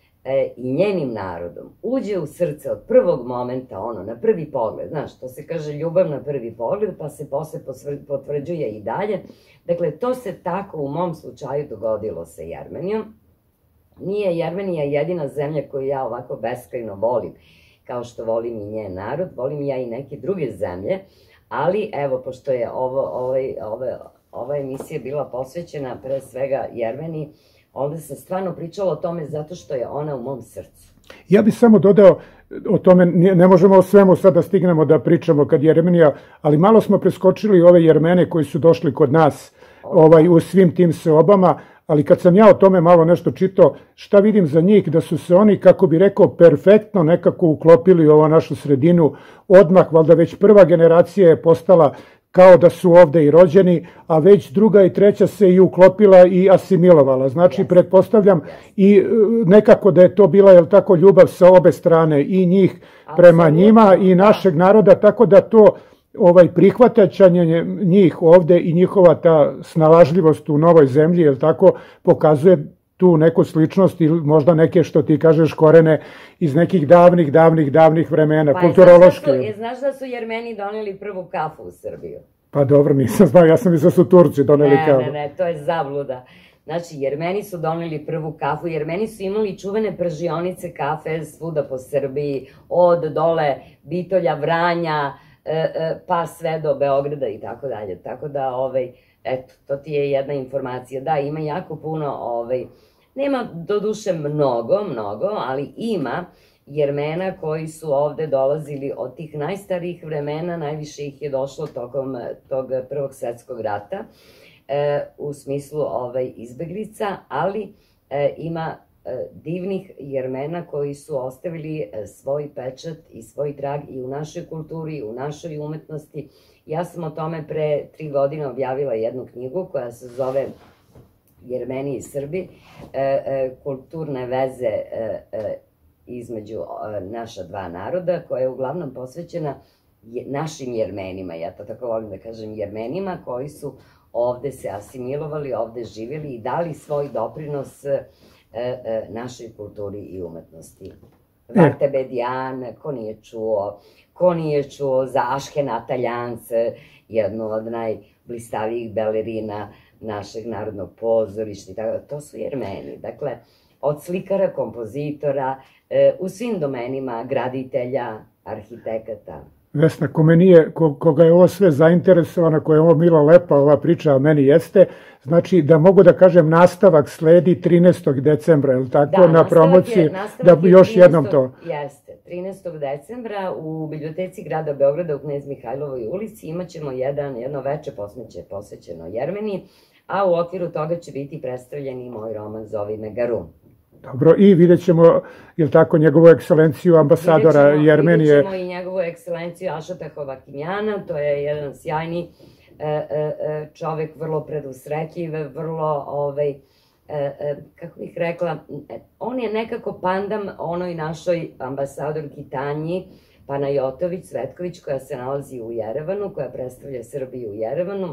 [SPEAKER 2] i njenim narodom uđe u srce od prvog momenta, ono, na prvi pogled, znaš, to se kaže ljubav na prvi pogled, pa se posle potvrđuje i dalje. Dakle, to se tako u mom slučaju dogodilo sa Jermenijom. Nije Jermenija jedina zemlja koju ja ovako beskrajno volim, kao što volim i njen narod, volim ja i neke druge zemlje, ali evo, pošto je ovo, ovaj, ove ova emisija bila posvećena pre svega Jermeniji, onda sam stvarno pričala o tome zato što je ona u mom srcu.
[SPEAKER 1] Ja bih samo dodao o tome, ne možemo o svemu sad da stignemo da pričamo kad Jermenija, ali malo smo preskočili ove Jermene koji su došli kod nas ovaj, u svim tim seobama, ali kad sam ja o tome malo nešto čitao, šta vidim za njih, da su se oni, kako bi rekao, perfektno nekako uklopili u ovu našu sredinu, odmah, valjda već prva generacija je postala kao da su ovde i rođeni, a već druga i treća se i uklopila i asimilovala. Znači, yes. pretpostavljam yes. i nekako da je to bila, jel tako, ljubav sa obe strane, i njih prema Absolutno. Njima i našeg naroda, tako da to ovaj prihvatačanje njih ovde i njihova ta snalažljivost u novoj zemlji, jel tako, pokazuje tu neku sličnost ili možda neke, što ti kažeš, korene iz nekih davnih, davnih, davnih vremena, pa, kulturološke.
[SPEAKER 2] Je, znaš da su Jermeni doneli prvu kafu u Srbiju?
[SPEAKER 1] Pa dobro, nisam znao, ja sam mislila da su Turci doneli
[SPEAKER 2] ne,
[SPEAKER 1] kafu.
[SPEAKER 2] Ne, ne, to je zabluda. Znači, Jermeni su doneli prvu kafu, Jermeni su imali čuvene pržionice kafe svuda po Srbiji, od dole Bitolja, Vranja, pa sve do Beograda i tako dalje. Tako da, ovaj, eto, to ti je jedna informacija. Da, ima jako puno, ovaj, nema do duše mnogo, mnogo, ali ima Jermena koji su ovde dolazili od tih najstarijih vremena, najviše ih je došlo tokom tog Prvog svetskog rata, e, u smislu ovaj, izbeglica, ali e, ima divnih Jermena koji su ostavili svoj pečat i svoj trag i u našoj kulturi, u našoj umetnosti. Ja sam o tome pre tri godine objavila jednu knjigu koja se zove Jermeni i Srbi, kulturne veze između naša dva naroda, koja je uglavnom posvećena našim Jermenima, ja to tako volim da kažem, Jermenima koji su ovde se asimilovali, ovde živjeli i dali svoj doprinos našoj kulturi i umetnosti. Varte Bedijan, ko nije čuo, ko nije čuo za Aškenata Ljanc, jednu od najblistavijih balerina našeg narodnog pozorišta, to su Jermeni. Dakle, od slikara, kompozitora, u svim domenima, graditelja, arhitekata.
[SPEAKER 1] Vesna, ko nije, ko, koga je ovo sve zainteresovano, koja je ovo milo lepa ova priča, a meni jeste, znači da mogu da kažem nastavak sledi trinaestog decembra, je li tako, da, na promociji, je, da još trinaestog jednom to.
[SPEAKER 2] Jeste, trinaestog decembra u biblioteci grada Beograda u Knez Mihajlovoj ulici imat ćemo jedan, jedno veče posmeće posvećeno Jermeniji, a u okviru toga će biti predstavljen i moj roman Zovi me Garun.
[SPEAKER 1] Dobro, i vidjet ćemo, jel tako, njegovu ekscelenciju ambasadora Jermenije.
[SPEAKER 2] Vidjet ćemo i njegovu ekscelenciju Ašata Hovakimjana, to je jedan sjajni čovek, vrlo predusretljiv, vrlo, ovaj, kako bih rekla, on je nekako pandam onoj našoj ambasadorki Tanji Panajotović Cvetković, koja se nalazi u Jerevanu, koja predstavlja Srbiju u Jerevanu.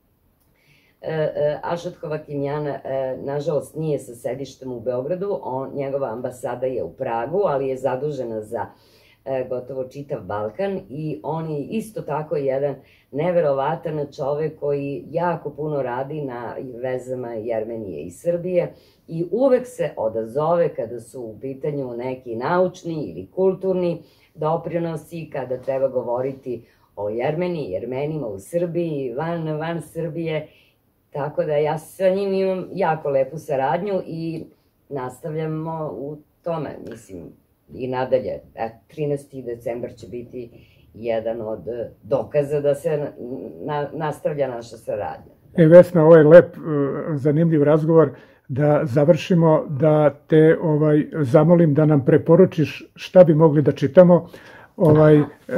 [SPEAKER 2] Ašat Hovakimjan, nažalost, nije sa sedištem u Beogradu, njegova ambasada je u Pragu, ali je zadužena za gotovo čitav Balkan i on je isto tako jedan neverovatan čovek koji jako puno radi na vezama Jermenije i Srbije i uvek se odazove kada su u pitanju neki naučni ili kulturni doprinosi, kada treba govoriti o Jermeniji, Jermenima u Srbiji, van, van Srbije. Tako da ja sa njim imam jako lepu saradnju i nastavljamo u tome, mislim, i nadalje. trinaesti decembar će biti jedan od dokaza da se nastavlja naša saradnja.
[SPEAKER 1] E, Vesna, ovo je lep, zanimljiv razgovor, da završimo, da te ovaj, zamolim da nam preporučiš šta bi mogli da čitamo, ovaj,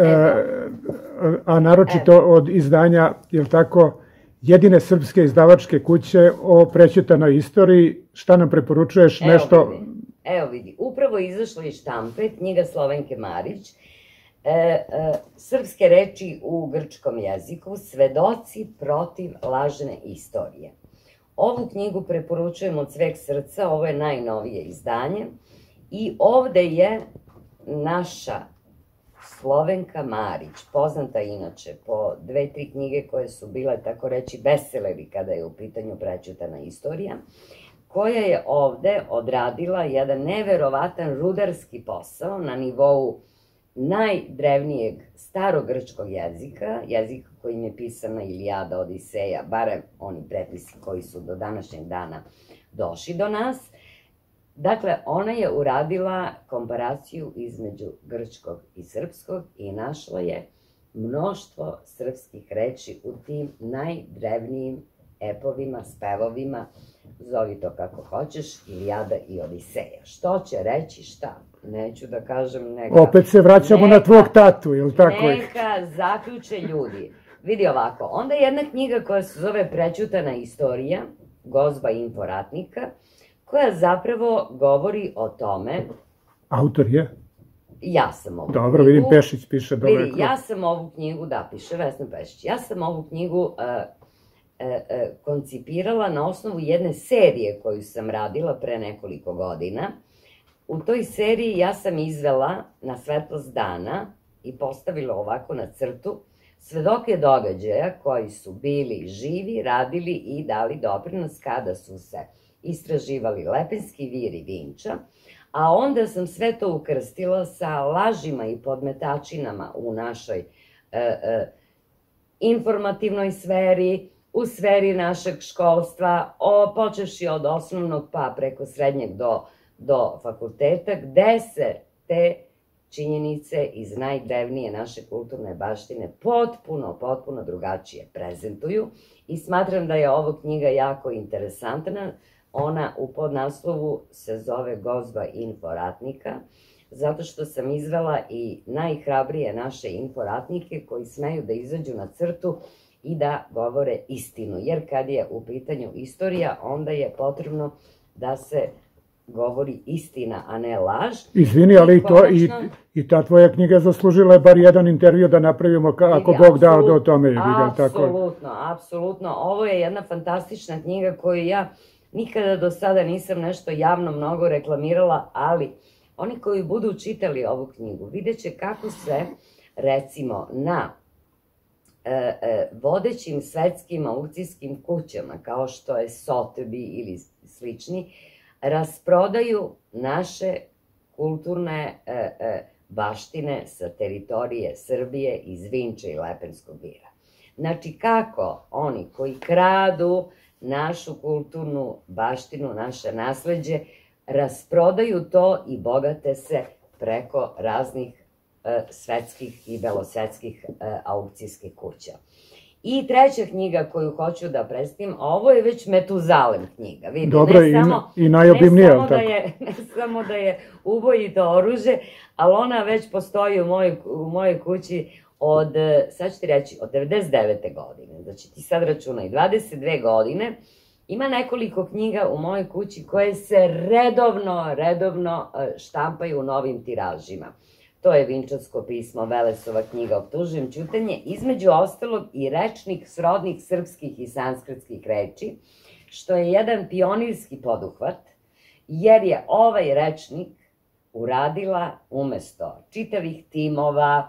[SPEAKER 1] a naročito od izdanja, jel tako, jedine srpske izdavačke kuće o prećutanoj istoriji. Šta nam preporučuješ? Nešto...
[SPEAKER 2] Evo vidi, upravo izašla iz štampe knjiga Slovenke Marić, e, e, srpske reči u grčkom jeziku, Svedoci protiv lažne istorije. Ovu knjigu preporučujem od sveg srca, ovo je najnovije izdanje i ovde je naša Slovenka Marić, poznata inače po dve, tri knjige koje su bile, tako reći, bestseleri kada je u pitanju prećutana istorija, koja je ovde odradila jedan neverovatan rudarski posao na nivou najdrevnijeg starogrčkog jezika, jezika kojim je pisana Ilijada, Odiseja, barem oni prepisi koji su do današnjeg dana došli do nas. Dakle, ona je uradila komparaciju između grčkog i srpskog i našla je mnoštvo srpskih reči u tim najdrevnijim epovima, spevovima, zovi to kako hoćeš, Ilijada i Odiseja. Što će reći šta? Neću da kažem, neka...
[SPEAKER 1] Opet se vraćamo na tvog tatu, je li tako?
[SPEAKER 2] Neka zaključe ljudi. Vidi ovako, onda je jedna knjiga koja se zove Prećutana istorija, Gozba inforatnika, koja zapravo govori o tome...
[SPEAKER 1] Autor je?
[SPEAKER 2] Ja sam ovu knjigu...
[SPEAKER 1] Dobro, vidim, Pešić piše dole.
[SPEAKER 2] Vidi, ja sam ovu knjigu, da, piše Vesna Pešić, ja sam ovu knjigu koncipirala na osnovu jedne serije koju sam radila pre nekoliko godina. U toj seriji ja sam izvela na svetlost dana i postavila ovako na crtu svedoke događaja koji su bili živi, radili i dali doprinos kada su se istraživali Lepenski vir i Vinča, a onda sam sve to ukrstila sa lažima i podmetačinama u našoj informativnoj sferi, u sferi našeg školstva, počevši od osnovnog pa preko srednjeg do fakulteta, gde se te činjenice iz najdrevnije naše kulturne baštine potpuno, potpuno drugačije prezentuju i smatram da je ovo knjiga jako interesantna. Ona u podnaslovu se zove Gozba inforatnika, zato što sam izvela i najhrabrije naše inforatnike koji smeju da izađu na crtu i da govore istinu. Jer kad je u pitanju istorija, onda je potrebno da se govori istina, a ne laž.
[SPEAKER 1] Izvini, ali i ta tvoja knjiga zaslužila je bar jedan intervju da napravimo ako Bog dao da o tome.
[SPEAKER 2] Apsolutno, apsolutno. Ovo je jedna fantastična knjiga koju ja nikada do sada nisam nešto javno mnogo reklamirala, ali oni koji budu čitali ovu knjigu vidjet će kako se, recimo, na vodećim svetskim aukcijskim kućama, kao što je Sotheby ili slični, rasprodaju naše kulturne baštine sa teritorije Srbije iz Vinče i Lepenskog vira. Znači, kako oni koji kradu našu kulturnu baštinu, naše nasleđe, rasprodaju to i bogate se preko raznih svetskih i belosvetskih aukcijskih kuća. I treća knjiga koju hoću da predstavim, ovo je već Metuzalem knjiga.
[SPEAKER 1] Dobro, i najobimnija.
[SPEAKER 2] Ne samo da je ubojito oružje, ali ona već postoji u mojoj kući od, sad ću ti reći, od devedeset devete godine. Znači ti sad računaj, dvadeset dve godine, ima nekoliko knjiga u mojoj kući koje se redovno, redovno štampaju u novim tiražima. To je Vinčansko pismo, Velesova knjiga Optužujem ćutanje, između ostalog i rečnik srodnih srpskih i sanskritskih reči, što je jedan pionirski poduhvat, jer je ovaj rečnik uradila umesto čitavih timova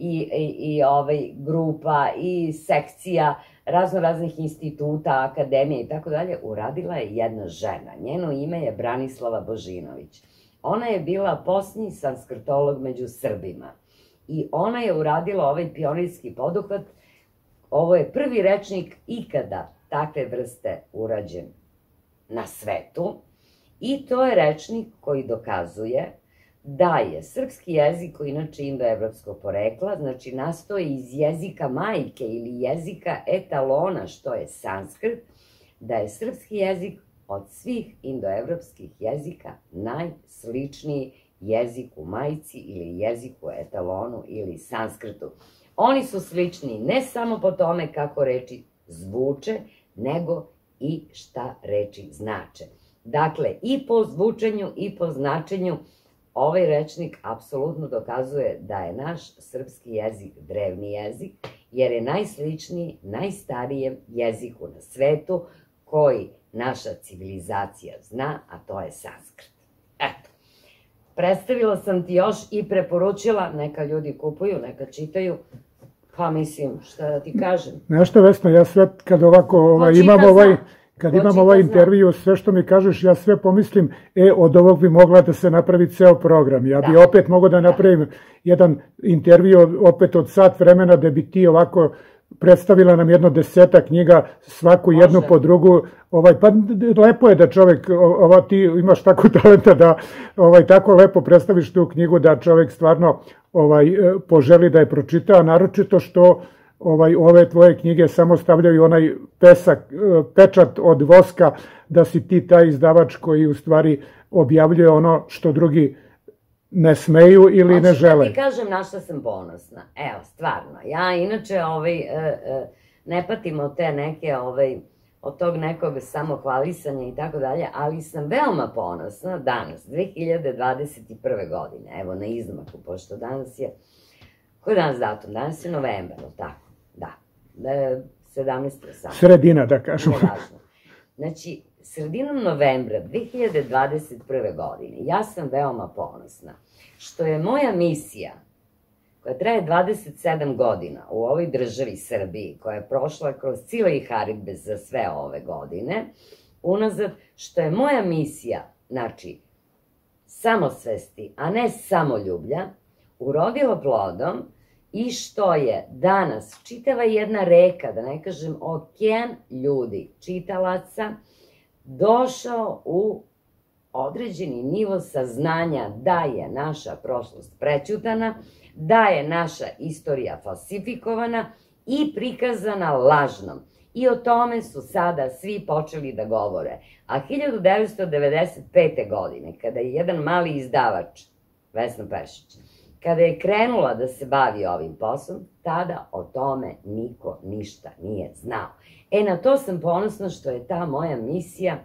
[SPEAKER 2] i grupa i sekcija razno raznih instituta, akademije i tako dalje, uradila je jedna žena. Njeno ime je Branislava Božinović. Ona je bila posljednji sanskrtolog među Srbima i ona je uradila ovaj pionirski poduhvat. Ovo je prvi rečnik ikada takve vrste urađen na svetu i to je rečnik koji dokazuje da je srpski jezik, koji inače indoevropskog porekla, znači nastoji iz jezika majke ili jezika etalona, što je sanskrt, da je srpski jezik od svih indoevropskih jezika najsličniji jeziku majci ili jeziku etalonu ili sanskrtu. Oni su slični ne samo po tome kako reči zvuče, nego i šta reči znače. Dakle, i po zvučenju i po značenju ovaj rečnik apsolutno dokazuje da je naš srpski jezik drevni jezik, jer je najsličniji najstarijem jeziku na svetu koji naša civilizacija zna, a to je sanskrt. Eto, predstavila sam ti još i preporučila, neka ljudi kupuju, neka čitaju, pa mislim, šta da ti kažem.
[SPEAKER 1] Nešto, Vesna, ja sve kad ovako imam ovaj kad imam ovaj intervju, sve što mi kažeš, ja sve pomislim, e, od ovog bi mogla da se napravi ceo program. Ja bi opet mogao da napravim jedan intervju opet od sat vremena da bi ti ovako predstavila nam jedno deseta knjiga, svaku jednu po drugu. Pa lepo je da čovek, ti imaš tako talenta da tako lepo predstaviš tu knjigu da čovek stvarno poželi da je pročita, a naročito što ove tvoje knjige samo stavljaju onaj pesak, pečat od voska da si ti taj izdavač koji u stvari objavljuje ono što drugi ne smeju ili ne žele.
[SPEAKER 2] Hoću da ti kažem na što sam ponosna. Evo, stvarno. Ja inače ne patim od te neke, od tog nekog samohvalisanja i tako dalje, ali sam veoma ponosna danas, dve hiljade dvadeset prve. godine, evo na izmaku, pošto danas je, koji je danas datum? Danas je novembar, tako? Da, sedamnaesti osamnaesti.
[SPEAKER 1] Sredina, da kažemo.
[SPEAKER 2] Nevažno. Znači, sredinom novembra dve hiljade dvadeset prve. godine ja sam veoma ponosna što je moja misija, koja traje dvadeset sedam godina u ovoj državi Srbiji, koja je prošla kroz cile i haridbe za sve ove godine, unazad, što je moja misija, znači, samosvesti, a ne samoljublja, urodila plodom i što je danas čitava jedna reka, da ne kažem okean ljudi, čitalaca, došao u određeni nivo saznanja da je naša prošlost prećutana, da je naša istorija falsifikovana i prikazana lažnom. I o tome su sada svi počeli da govore. A hiljadu devetsto devedeset pete. godine, kada je jedan mali izdavač, Vesna Pešić, kada je krenula da se bavi ovim poslom, tada o tome niko ništa nije znao. E, na to sam ponosna što je ta moja misija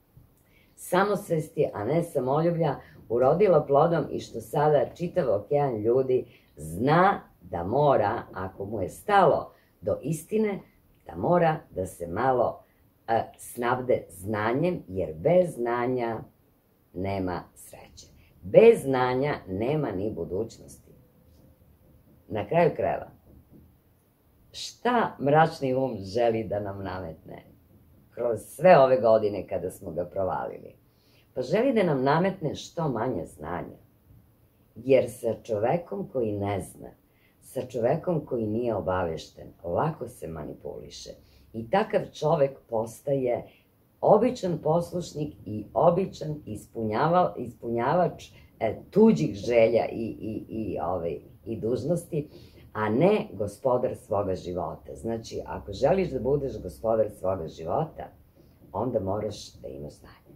[SPEAKER 2] samosvesti, a ne samoljublja, urodila plodom i što sada čitav okean ljudi zna da mora, ako mu je stalo do istine, da mora da se malo snabde znanjem, jer bez znanja nema sreće. Bez znanja nema ni budućnosti. Na kraju krajeva, šta mračni um želi da nam nametne kroz sve ove godine kada smo ga provalili? Pa želi da nam nametne što manje znanja. Jer sa čovekom koji ne zna, sa čovekom koji nije obavešten, lako se manipuliše. I takav čovek postaje običan poslušnik i običan ispunjavač tuđih želja i dužnosti, a ne gospodar svoga života. Znači, ako želiš da budeš gospodar svoga života, onda moraš da imaš znanje.